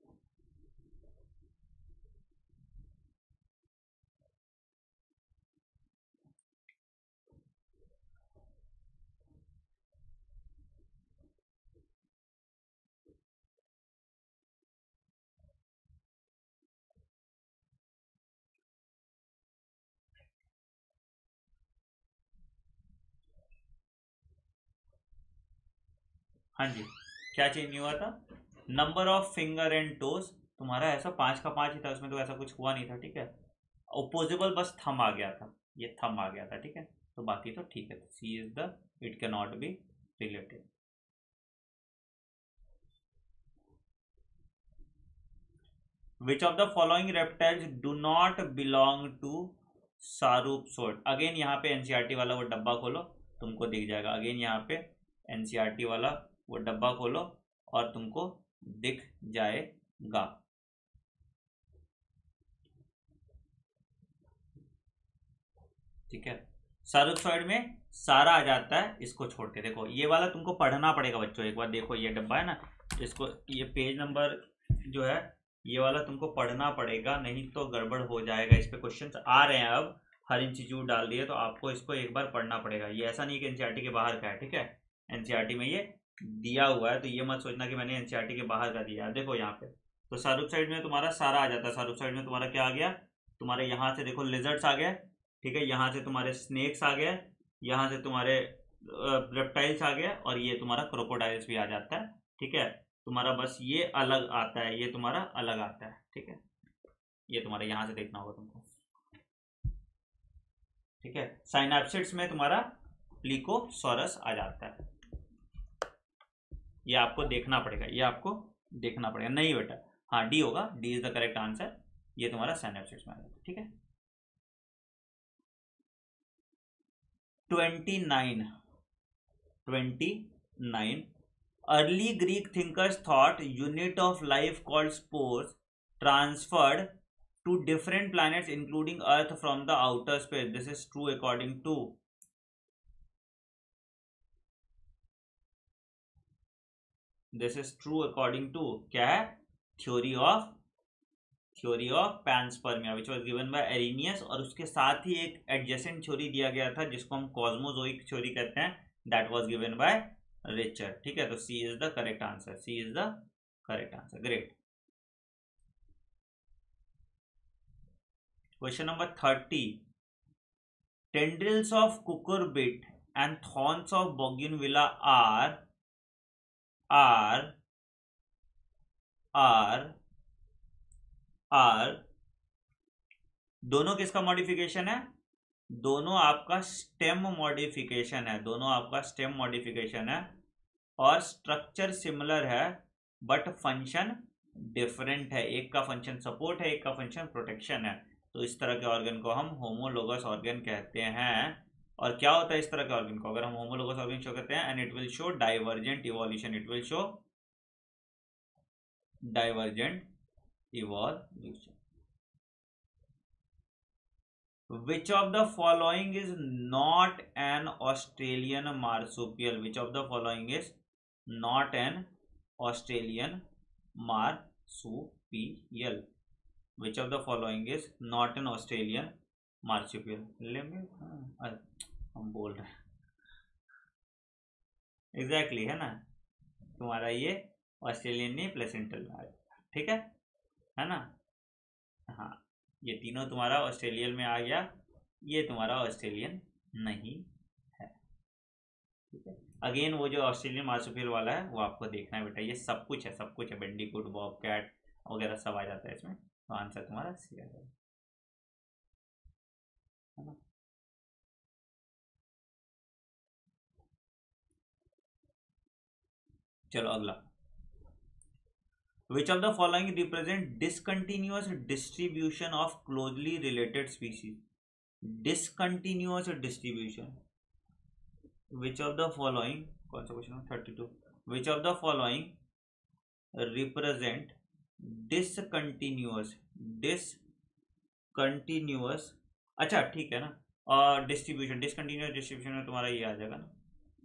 हाँ जी, क्या change नहीं हुआ था? Number of finger and toes तुम्हारा ऐसा 5 का 5 ही था, उसमें तो ऐसा कुछ हुआ नहीं था। ठीक है, ओपोजिबल बस थम आ गया था, ये थम आ गया था। ठीक है, तो बाकी तो ठीक है। C is the, it can not be related. Which of the following reptiles do not belong to sauropsid? Again यहाँ पे एनसीईआरटी वाला वो डब्बा खोलो, तुमको दिख जाएगा। अगेन यहाँ पे एनसीईआरटी वाला वो डब्बा खोलो और तुमको दिख जाएगा। ठीक है, सारूपसॉइड में सारा आ जाता है, इसको छोड़ के। देखो ये वाला तुमको पढ़ना पड़ेगा बच्चों, एक बार देखो ये डब्बा है ना, इसको, ये पेज नंबर जो है ये वाला तुमको पढ़ना पड़ेगा, नहीं तो गड़बड़ हो जाएगा। इस पे क्वेश्चन आ रहे हैं अब, हर इंस्टीट्यूट डाल दिए, तो आपको इसको एक बार पढ़ना पड़ेगा। ये ऐसा नहीं कि एनसीईआरटी के बाहर का है। ठीक है, एनसीईआरटी में ये दिया हुआ है, तो ये मत सोचना कि मैंने एनसीईआरटी के बाहर का दिया है। देखो यहाँ पे तो सारूप साइड में तुम्हारा सारा आ जाता है। सारूप साइड में तुम्हारा क्या आ गया? तुम्हारे यहाँ से देखो लिजर्ट्स आ गए, ठीक है, यहाँ से तुम्हारे स्नेक्स आ गए, यहाँ से तुम्हारे रेप्टाइल्स आ गए, और ये तुम्हारा क्रोकोडाइल्स भी आ जाता है। ठीक है, तुम्हारा बस ये अलग आता है, ये तुम्हारा अलग आता है, ठीक है। ये तुम्हारा यहां से देखना होगा तुमको, ठीक है। साइनैप्सिड्स में तुम्हारा प्लीकोसॉरस आ जाता है, ये आपको देखना पड़ेगा, ये आपको देखना पड़ेगा। नहीं बेटा, हाँ डी होगा, D is the correct answer. ये तुम्हारा साइनैप्सिड्स में आ जाता है, ठीक है। 29 early Greek thinkers thought unit of life called spores transferred to different planets including Earth from the outer space. This is true according to क्या है? Theory of panspermia which was given by Arrhenius, और उसके साथ ही एक adjacent theory दिया गया था जिसको हम कॉस्मोजोइक थ्योरी कहते हैं, that was given by Richter, ठीक है। तो C is the correct answer, C is the correct answer, great. Question number 30, tendrils of cucurbit and thorns of bougainvillea are दोनों किसका मॉडिफिकेशन है? दोनों आपका स्टेम मॉडिफिकेशन है, दोनों आपका स्टेम मॉडिफिकेशन है, और स्ट्रक्चर सिमिलर है बट फंक्शन डिफरेंट है। एक का फंक्शन सपोर्ट है, एक का फंक्शन प्रोटेक्शन है। तो इस तरह के ऑर्गन को हम होमोलोगस ऑर्गन कहते हैं। और क्या होता है इस तरह के ऑर्गन को? अगर हम होमोलोगस ऑर्गन शो करते हैं, and it will show divergent evolution, it will show divergent evolution. Which of the following is not an Australian marsupial? Which of the following is not an Australian marsupial? Which of the following is not an Australian marsupial? हम बोल रहे हैं exactly है ना, तुम्हारा ये Australian नहीं placental में आ जाएगा, ठीक है ना। हाँ, ये तीनों तुम्हारा ऑस्ट्रेलियन में आ गया, ये तुम्हारा ऑस्ट्रेलियन नहीं है, ठीक है। अगेन वो जो ऑस्ट्रेलियन मार्सुपियल वाला है वो आपको देखना है बेटा, ये सब कुछ है, सब कुछ है, बेंडिकूट, बॉबकैट वगैरह सब आ जाता है इसमें। तो आंसर तुम्हारा सी आ जाएगा, है ना। चलो अगला, which of the following represent discontinuous distribution of closely related species? Discontinuous distribution, which of the following, कौन सा क्वेश्चन है? 32, which of the following represent discontinuous, अच्छा ठीक है ना, और डिस्ट्रीब्यूशन, डिसकंटिन्यूअस डिस्ट्रीब्यूशन में तुम्हारा ये आ जाएगा ना,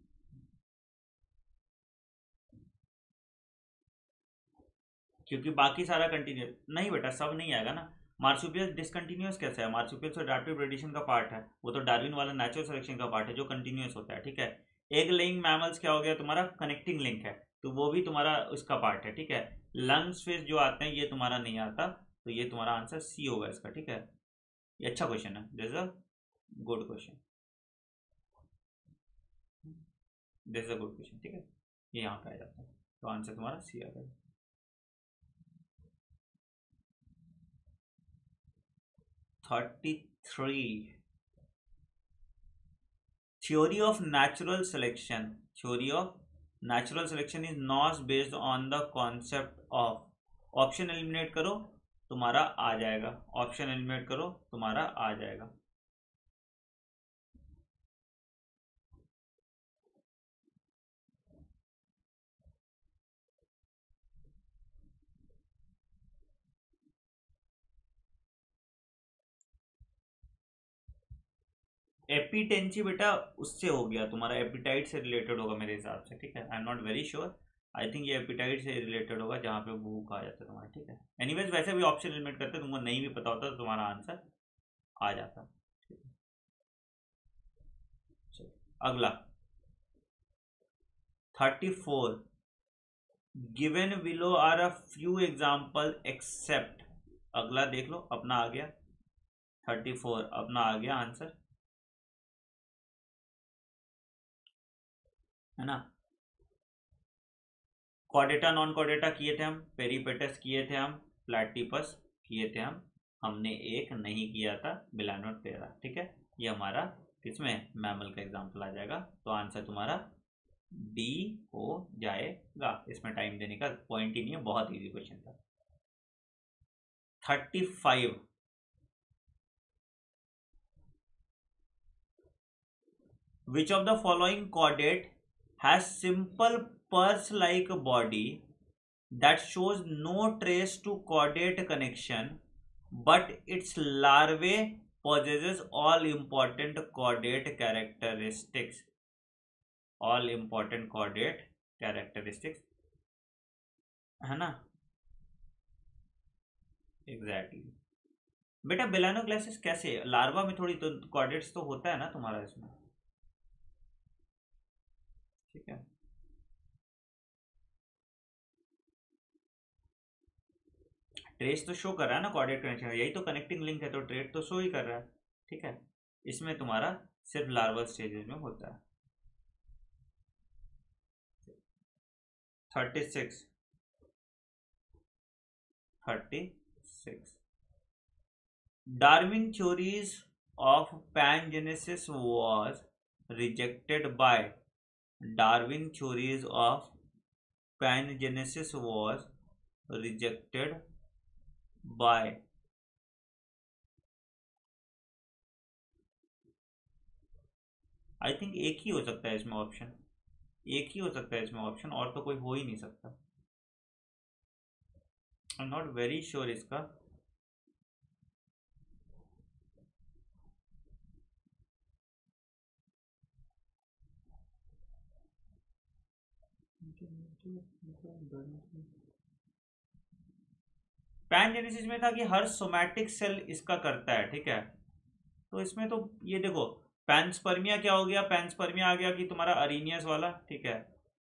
क्योंकि बाकी सारा कंटिन्यूस नहीं बेटा, सब नहीं आएगा ना। मार्सुपियल डिसकंटिन्यूअस कैसे है? मार्सुपियल तो अडैप्टिव प्रेडिशन का पार्ट है, वो तो डार्विन वाला नेचुरल सिलेक्शन का पार्ट है जो कंटिन्यूअस होता है, ठीक है। एग लेइंग मैमल्स क्या हो गया तुम्हारा? कनेक्टिंग लिंक है, तो वो भी तुम्हारा उसका पार्ट है, ठीक है। लंग्स फिश जो आते हैं ये तुम्हारा नहीं आता, तो ये तुम्हारा आंसर सी होगा इसका, ठीक है। ये अच्छा क्वेश्चन है, this is a good question, this is a good question, ठीक है। ये यहाँ पे आ जाता है, तो आंसर तुम्हारा सी आ जाएगा। 33, theory of natural selection is not based on the concept of, option eliminate करो तुम्हारा आ जाएगा, ऑप्शन एलिमिनेट करो तुम्हारा आ जाएगा। एपिटेंसी बेटा उससे हो गया तुम्हारा, एपिटाइट से रिलेटेड होगा मेरे हिसाब से, ठीक है। I am not very sure, I think ये एपिटाइट से रिलेटेड होगा, जहाँ पे भूख आ जाता है तुम्हारा, ठीक है। एनीवेज वैसे भी ऑप्शन एलिमिनेट करते, तुमको नहीं भी पता होता तो तुम्हारा आंसर आ जाता। अगला 34, given below are a few example except, अगला देख लो अपना आ गया 34, अपना आ गया आंसर, है ना। कॉर्डेटा नॉन कॉर्डेटा किए थे हम, पेरिपेटस किए थे हम, प्लैटिपस किए थे हम, हमने एक नहीं किया था बेलानोटेरा। ठीक है, ये हमारा किसमें मैमल का एग्जाम्पल आ जाएगा। तो आंसर तुम्हारा डी हो जाएगा। इसमें टाइम देने का पॉइंट ही नहीं है, बहुत इजी क्वेश्चन था। 35, which of the following chordate has simple purse-like body that shows no trace to chordate connection, but its larvae possesses all important chordate characteristics? All important chordate characteristics, है ना? Exactly exactly. बेटा बेलानोग्लाइसिस कैसे, larva में थोड़ी तो chordates तो होता है ना तुम्हारा इसमें। ठीक है, ट्रेस तो शो कर रहा है ना कॉर्डेट कनेक्शन, यही तो कनेक्टिंग लिंक है, तो ट्रेस तो शो ही कर रहा है। ठीक है, इसमें तुम्हारा सिर्फ लार्वल स्टेजेस में होता है। 36 Darwin theories of pangenesis was rejected by Darwin theories of pangenesis was rejected by I think एक ही हो सकता है इसमें ऑप्शन, एक ही हो सकता है इसमें ऑप्शन, और तो कोई हो ही नहीं सकता। I am not very sure इसका। पैनजेनेसिस में था कि हर सोमैटिक सेल इसका करता है। ठीक है, तो इसमें तो ये देखो पैनस्पर्मिया क्या हो गया, पैनस्पर्मिया आ गया कि तुम्हारा अरीनियस वाला। ठीक है,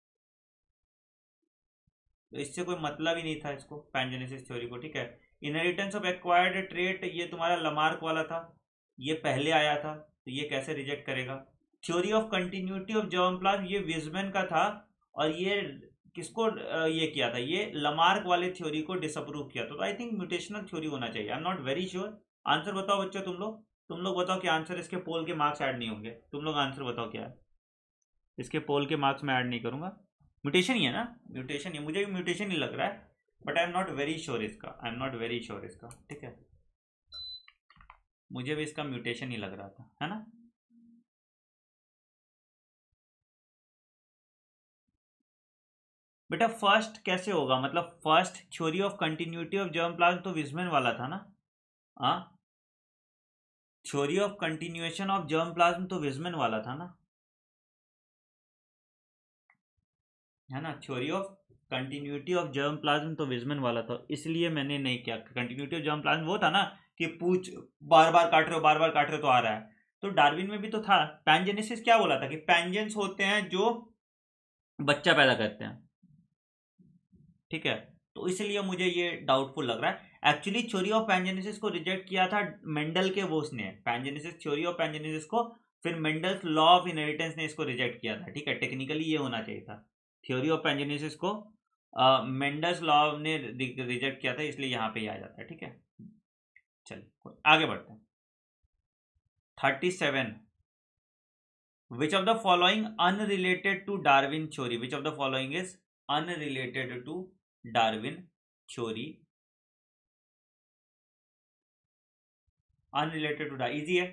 तो इससे कोई मतलब ही नहीं था इसको, पैनजेनेसिस थ्योरी को। ठीक है, इनहेरिटेंस ऑफ एक्वायर्ड ट्रेट ये तुम्हारा लमार्क वाला था, ये पहले आया था, तो ये कैसे रिजेक्ट करेगा। Theory of continuity of germ plasm ये विजमैन का था, और ये किसको ये किया था, ये लमार्क वाले थ्योरी को डिसअप्रूव किया था। तो आई थिंक म्यूटेशनल थ्योरी होना चाहिए। I am not very sure. Answer बताओ बच्चों, तुम लोग बताओ कि आंसर, इसके पोल के मार्क्स ऐड नहीं होंगे। तुम लोग आंसर बताओ क्या है, इसके पोल के मार्क्स में ऐड नहीं करूंगा। म्यूटेशन ही है ना, म्यूटेशन ही, मुझे भी म्यूटेशन ही लग रहा है, but I am not very sure इसका, I am not very sure इसका। ठीक है, मुझे भी इसका म्यूटेशन ही लग रहा था, है ना। बेटा फर्स्ट कैसे होगा, मतलब first theory of continuity of germ plasm तो विजमैन वाला था ना। हाँ, theory of continuation of germ plasm तो विजमैन वाला था ना, है ना। Theory of continuity of germ plasm तो विजमैन वाला था, इसलिए मैंने नहीं किया। कंटिन्यूटी ऑफ जर्म प्लाज्म वो था ना कि पूछ बार बार काट रहे हो, बार बार काट रहे हो तो आ रहा है। तो डार्विन में भी तो था। पैनजेनेसिस क्या बोला था कि पैंजेंस होते हैं जो बच्चा पैदा करते हैं। ठीक है, तो इसलिए मुझे ये डाउटफुल लग रहा है। एक्चुअली थ्योरी ऑफ पैंजेनेसिस को रिजेक्ट किया था मेंडल के वो उसने, पैंजेनेसिस थ्योरी ऑफ पैंजेनेसिस को, फिर मेंडल्स लॉ ऑफ इनहेरिटेंस ने इसको रिजेक्ट किया था। ठीक है, टेक्निकली ये होना चाहिए था, थ्योरी ऑफ पैंजेनेसिस को मेंडल्स लॉ ने रिजेक्ट किया था, इसलिए यहाँ पे ही आ जाता है। ठीक है, चलिए आगे बढ़ते हैं। 37 which of the following unrelated to Darwin theory, which of the following is unrelated to Darwin theory, unrelated to Darwin, easy है।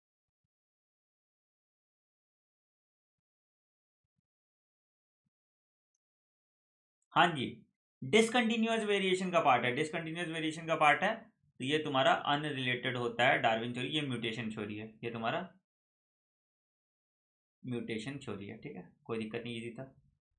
हाँ जी, डिसकंटिन्यूअस वेरिएशन का पार्ट है, डिसकंटिन्यूअस वेरिएशन का पार्ट है, तो ये तुम्हारा अनरिलेटेड होता है डार्विन थ्योरी। ये म्यूटेशन थ्योरी है, ये तुम्हारा म्यूटेशन थ्योरी है। ठीक है, कोई दिक्कत नहीं, इजी था।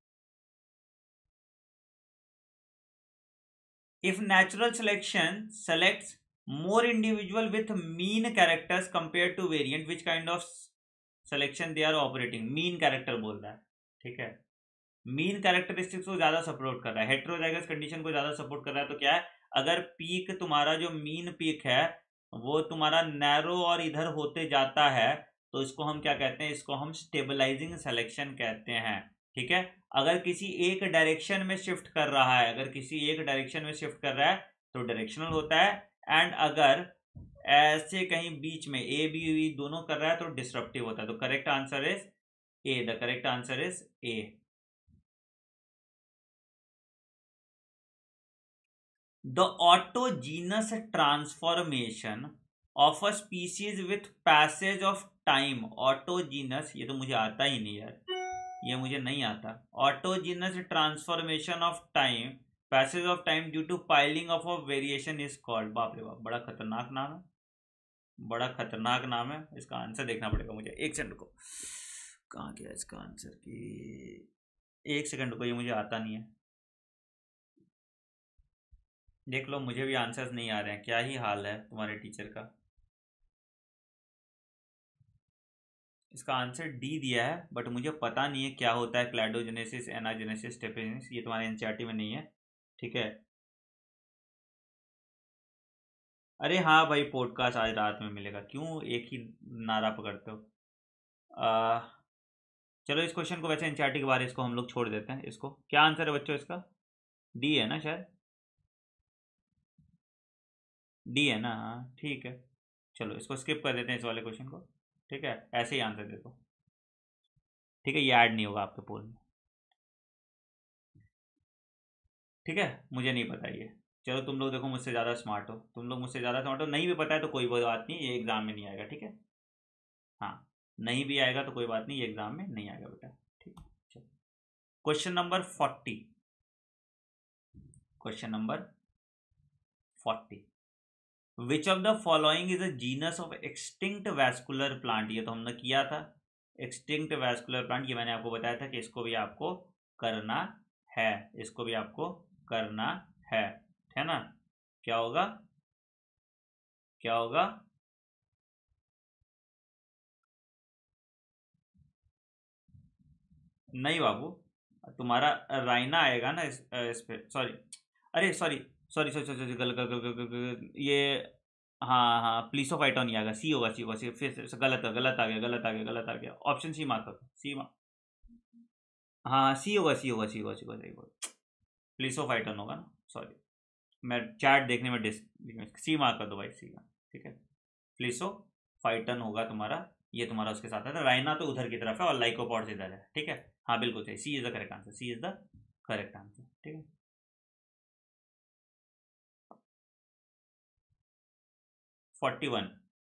If natural selection selects more individual with mean characters compare to variant, which kind of selection they are operating. Mean character बोल रहा है। ठीक है, मीन कैरेक्टरिस्टिक्स को ज्यादा सपोर्ट कर रहा है, हेट्रोजाइगस कंडीशन को ज्यादा सपोर्ट कर रहा है। तो क्या है, अगर पीक तुम्हारा जो मीन पीक है वो तुम्हारा नैरो और इधर होते जाता है, तो इसको हम क्या कहते हैं, इसको हम स्टेबलाइजिंग सिलेक्शन कहते हैं। ठीक है। अगर किसी एक डायरेक्शन में शिफ्ट कर रहा है, अगर किसी एक डायरेक्शन में शिफ्ट कर रहा है तो डायरेक्शनल होता है। एंड अगर ऐसे कहीं बीच में ए बी दोनों कर रहा है तो डिसरप्टिव होता है। तो correct answer is A, the correct answer is A. The autogenous transformation of a species with passage of time. Autogenous, ये तो मुझे आता ही नहीं यार, ये मुझे नहीं आता। Autogenous transformation of time, passage of time due to piling of of variation is called. बाप रे बाप, बड़ा खतरनाक नाम है, बड़ा खतरनाक नाम है। इसका आंसर देखना पड़ेगा मुझे, एक सेकंड को। कहाँ गया इसका आंसर की, एक सेकंड को, ये मुझे आता नहीं है। देख लो, मुझे भी आंसर्स नहीं आ रहे हैं, क्या ही हाल है तुम्हारे टीचर का। इसका आंसर डी दिया है, बट मुझे पता नहीं है क्या होता है क्लैडोजेनेसिस, एनाजेनेसिस, टेपेजेनेसिस, ये तुम्हारे एनसीईआरटी में नहीं है, ठीक है। अरे हाँ भाई, पॉडकास्ट आज रात में मिलेगा, क्यों एक ही नारा पकड़ते हो। आ, चलो इस क्वेश्चन को, वैसे एनसीईआरटी के बारे इसको हम लोग छोड़ देते हैं। इसको क्या आंसर है बच्चों इसका, डी है ना शायद, डी है ना, हाँ ठीक है। चलो इसको स्किप कर देते हैं इस वाले क्वेश्चन को, ठीक है, ऐसे ही आंसर दे दो, ठीक है, ये ऐड नहीं होगा आपके पोल में, ठीक है। मुझे नहीं पता ये, चलो तुम लोग देखो मुझसे ज़्यादा स्मार्ट हो, तुम लोग मुझसे ज़्यादा स्मार्ट हो, नहीं भी पता है तो कोई बात नहीं, ये एग्ज़ाम में नहीं आएगा, ठीक है। हाँ, नहीं भी आएगा तो कोई बात नहीं, ये एग्ज़ाम में नहीं आएगा बेटा, ठीक है। चलो question number 40, question number 40, which of the following is a genus of extinct vascular plant. ये तो हमने किया था, एक्सटिंक्ट वैस्कुलर प्लांट, ये मैंने आपको बताया था कि इसको भी आपको करना है, इसको भी आपको करना है ना। क्या होगा, क्या होगा, नहीं बाबू, तुम्हारा राइना आएगा ना इस पे, सॉरी, अरे सॉरी सॉरी सॉरी सॉरी, ये, हाँ हाँ, प्लीसोफाइटोन ही आएगा, सी होगा, सी होगा, सी, फिर से गलत है, गलत आ गया, गलत आ गया, गलत आ गया, ऑप्शन सी मार्क कर, सी मार्क, हाँ सी होगा, सी होगा, सी होगा, सी होगा, सही होगा, प्लीसोफाइटोन होगा ना, सॉरी, मैं चैट देखने में सी मार्क कर दो भाई, सी का, ठीक है। प्लीसोफाइटन होगा तुम्हारा, ये तुम्हारा उसके साथ है, राइना तो उधर की तरफ है और लाइकोपॉड्स इधर है, ठीक है। हाँ बिल्कुल सही, C is the correct answer, C is the correct answer, ठीक है। 41,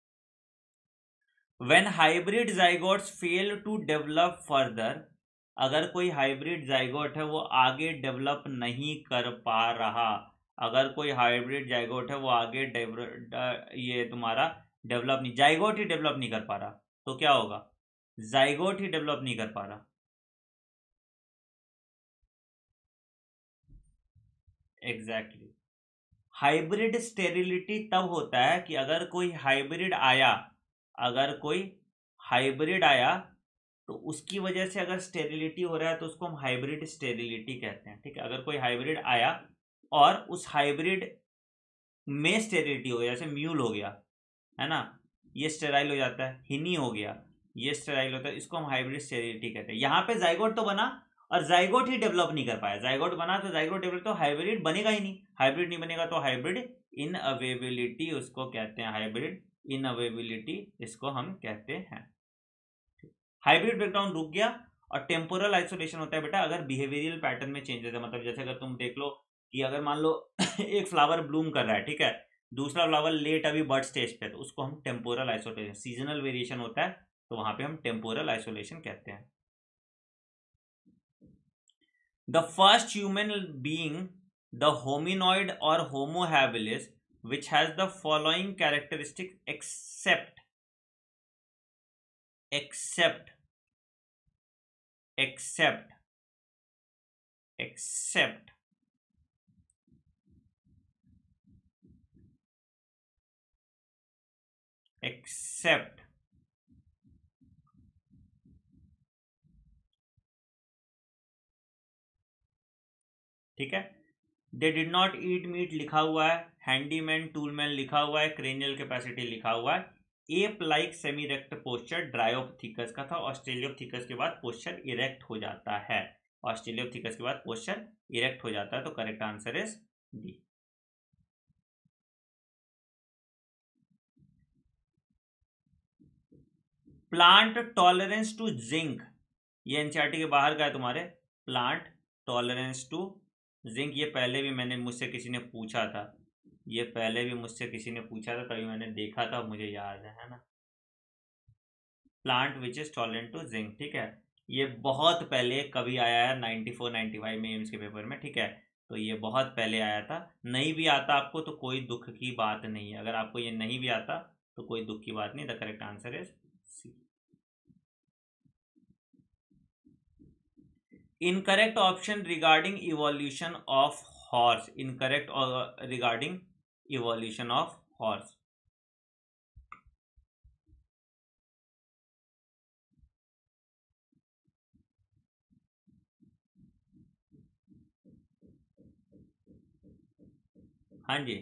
when hybrid zygotes fail to develop further. अगर कोई हाइब्रिड जाइगोट है वो आगे डेवलप नहीं कर पा रहा, अगर कोई हाइब्रिड जाइगोट है वो आगे ये तुम्हारा डेवलप नहीं, जाइगोट ही डेवलप नहीं कर पा रहा, तो क्या होगा, जाइगोट ही डेवलप नहीं कर पा रहा, एग्जैक्टली। हाइब्रिड स्टेरिलिटी तब होता है कि अगर कोई हाइब्रिड आया, अगर कोई हाइब्रिड आया तो उसकी वजह से अगर स्टेरिलिटी हो रहा है तो उसको हम हाइब्रिड स्टेरिलिटी कहते हैं, ठीक है। अगर कोई हाइब्रिड आया और उस हाइब्रिड में स्टेरिलिटी हो गया, जैसे म्यूल हो गया, है ना, ये स्टेराइल हो जाता है, हिनी हो गया, ये स्टेराइल होता है, इसको हम हाइब्रिड स्टेरिलिटी कहते हैं। यहाँ पे जाइगोट तो बना और जाइगोट ही डेवलप नहीं कर पाया, जाइगोट बना तो जाइगोट डेवलप, तो हाइब्रिड बनेगा ही नहीं, हाइब्रिड नहीं बनेगा तो हाइब्रिड इन अवेबिलिटी उसको कहते हैं, हाइब्रिड इन अवेबिलिटी इसको हम कहते हैं। हाइब्रिड ब्रेकडाउन रुक गया, और टेम्पोरल आइसोलेशन होता है बेटा अगर बिहेवियरल पैटर्न में चेंजेस है, मतलब जैसे अगर तुम देख लो कि अगर मान लो एक फ्लावर ब्लूम कर रहा है, ठीक है, दूसरा फ्लावर लेट अभी बर्ड स्टेज पे, तो उसको हम टेम्पोरल आइसोलेशन, सीजनल वेरिएशन होता है तो वहां पे हम टेम्पोरल आइसोलेशन कहते हैं। The first human being, the hominoid और Homo habilis which has the following characteristics except except except except ठीक है, they did not eat meat लिखा हुआ है, हैंडीमैन टूलमैन लिखा हुआ है, क्रेनियल कैपेसिटी लिखा हुआ है, ape like semierect posture Dryopithecus का था। ऑस्ट्रेलियोप्थिकस के बाद पोस्चर इरेक्ट हो जाता है। ऑस्ट्रेलियोप्थिकस के बाद पोस्चर इरेक्ट हो जाता है, तो correct answer is D. Plant tolerance to zinc, ये एनसीईआरटी के बाहर का है तुम्हारे। प्लांट टॉलरेंस टू जिंक, ये पहले भी मैंने मुझसे किसी ने पूछा था, ये पहले भी मुझसे किसी ने पूछा था, तभी मैंने देखा था, मुझे याद है ना। Plant which is tolerant to zinc, ठीक है। ये बहुत पहले कभी आया है 94-95 में एम्स के पेपर में, ठीक है। तो ये बहुत पहले आया था। नहीं भी आता आपको तो कोई दुख की बात नहीं है, अगर आपको ये नहीं भी आता तो कोई दुख की बात नहीं। The correct answer is C. Incorrect option regarding evolution of horse, incorrect regarding evolution of horse. हाँ जी,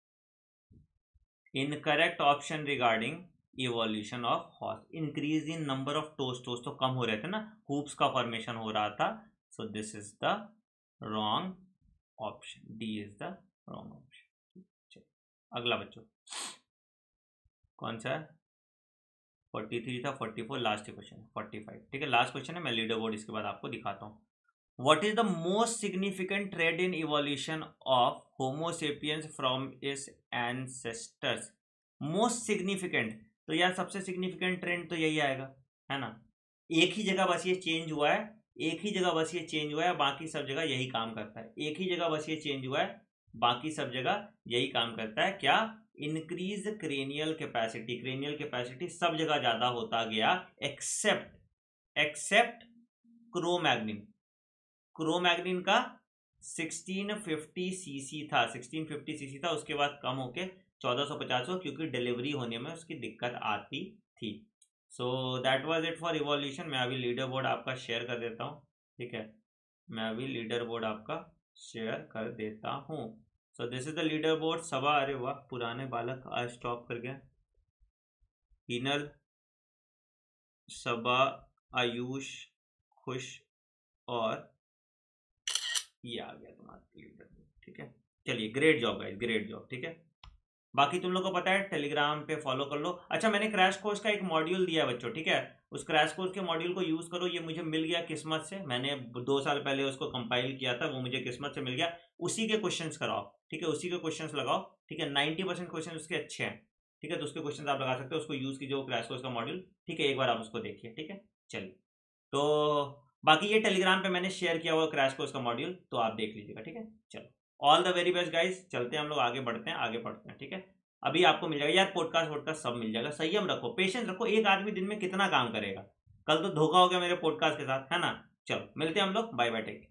incorrect option regarding evolution of horse, increase in number of toes, toes तो कम हो रहे थे ना, हुप्स का फॉर्मेशन हो रहा था। So this is the wrong option, D is the wrong option. अगला बच्चों कौन सा है? 43 था, 44 लास्ट क्वेश्चन, 45, ठीक है लास्ट क्वेश्चन है। मैं लीडर बोर्ड इसके बाद आपको दिखाता हूँ। What is the most significant trend in evolution of Homo sapiens from its ancestors? Most significant, तो यार सबसे significant trend तो यही आएगा, है ना। एक ही जगह बस ये चेंज हुआ है, एक ही जगह बस ये चेंज हुआ है, बाकी सब जगह यही काम करता है। एक ही जगह बस ये चेंज हुआ है, बाकी सब जगह यही काम करता है। क्या? Increase cranial capacity, cranial capacity सब जगह ज्यादा होता गया एक्सेप्ट क्रोमैग्निन। क्रोमैग्निन का 1650 सीसी था, 1650 सीसी था, उसके बाद कम होके 1450 हो, क्योंकि डिलीवरी होने में उसकी दिक्कत आती थी। So that was it for evolution. मैं अभी लीडर बोर्ड आपका शेयर कर देता हूँ, ठीक है। मैं अभी लीडर बोर्ड आपका शेयर कर देता हूँ। So this is the leader board. Saba, अरे वाह, पुराने बालक आज स्टॉप कर गया। हिनल, सबा, आयुष, खुश और ये आ गया तुम्हारा लीडर, ठीक है। चलिए, great job guys, great job, ठीक है। बाकी तुम लोग को पता है, टेलीग्राम पे फॉलो कर लो। अच्छा, मैंने क्रैश कोर्स का एक मॉड्यूल दिया है बच्चों, ठीक है। उस क्रैश कोर्स के मॉड्यूल को यूज करो। ये मुझे मिल गया किस्मत से, मैंने 2 साल पहले उसको कंपाइल किया था, वो मुझे किस्मत से मिल गया। उसी के क्वेश्चंस कराओ, ठीक है, उसी के क्वेश्चंस लगाओ, ठीक है। 90% क्वेश्चन उसके अच्छे हैं, ठीक है। तो उसके क्वेश्चन आप लगा सकते हो, उसको यूज कीजिए, क्रैश कोर्स का मॉड्यूल, ठीक है। एक बार आप उसको देखिए, ठीक है। चलिए, तो बाकी ये टेलीग्राम पे मैंने शेयर किया हुआ क्रैश कोर्स का मॉड्यूल, तो आप देख लीजिएगा, ठीक है। चलो, all the very best guys. चलते हैं हम लोग, आगे बढ़ते हैं, आगे पढ़ते हैं, ठीक है। अभी आपको मिल जाएगा यार, पॉडकास्ट वोडकास्ट सब मिल जाएगा। संयम रखो, पेशेंस रखो। एक आदमी दिन में कितना काम करेगा? कल तो धोखा हो गया मेरे पॉडकास्ट के साथ, है ना। चलो, मिलते हैं हम लोग, बाय बाय, टेक।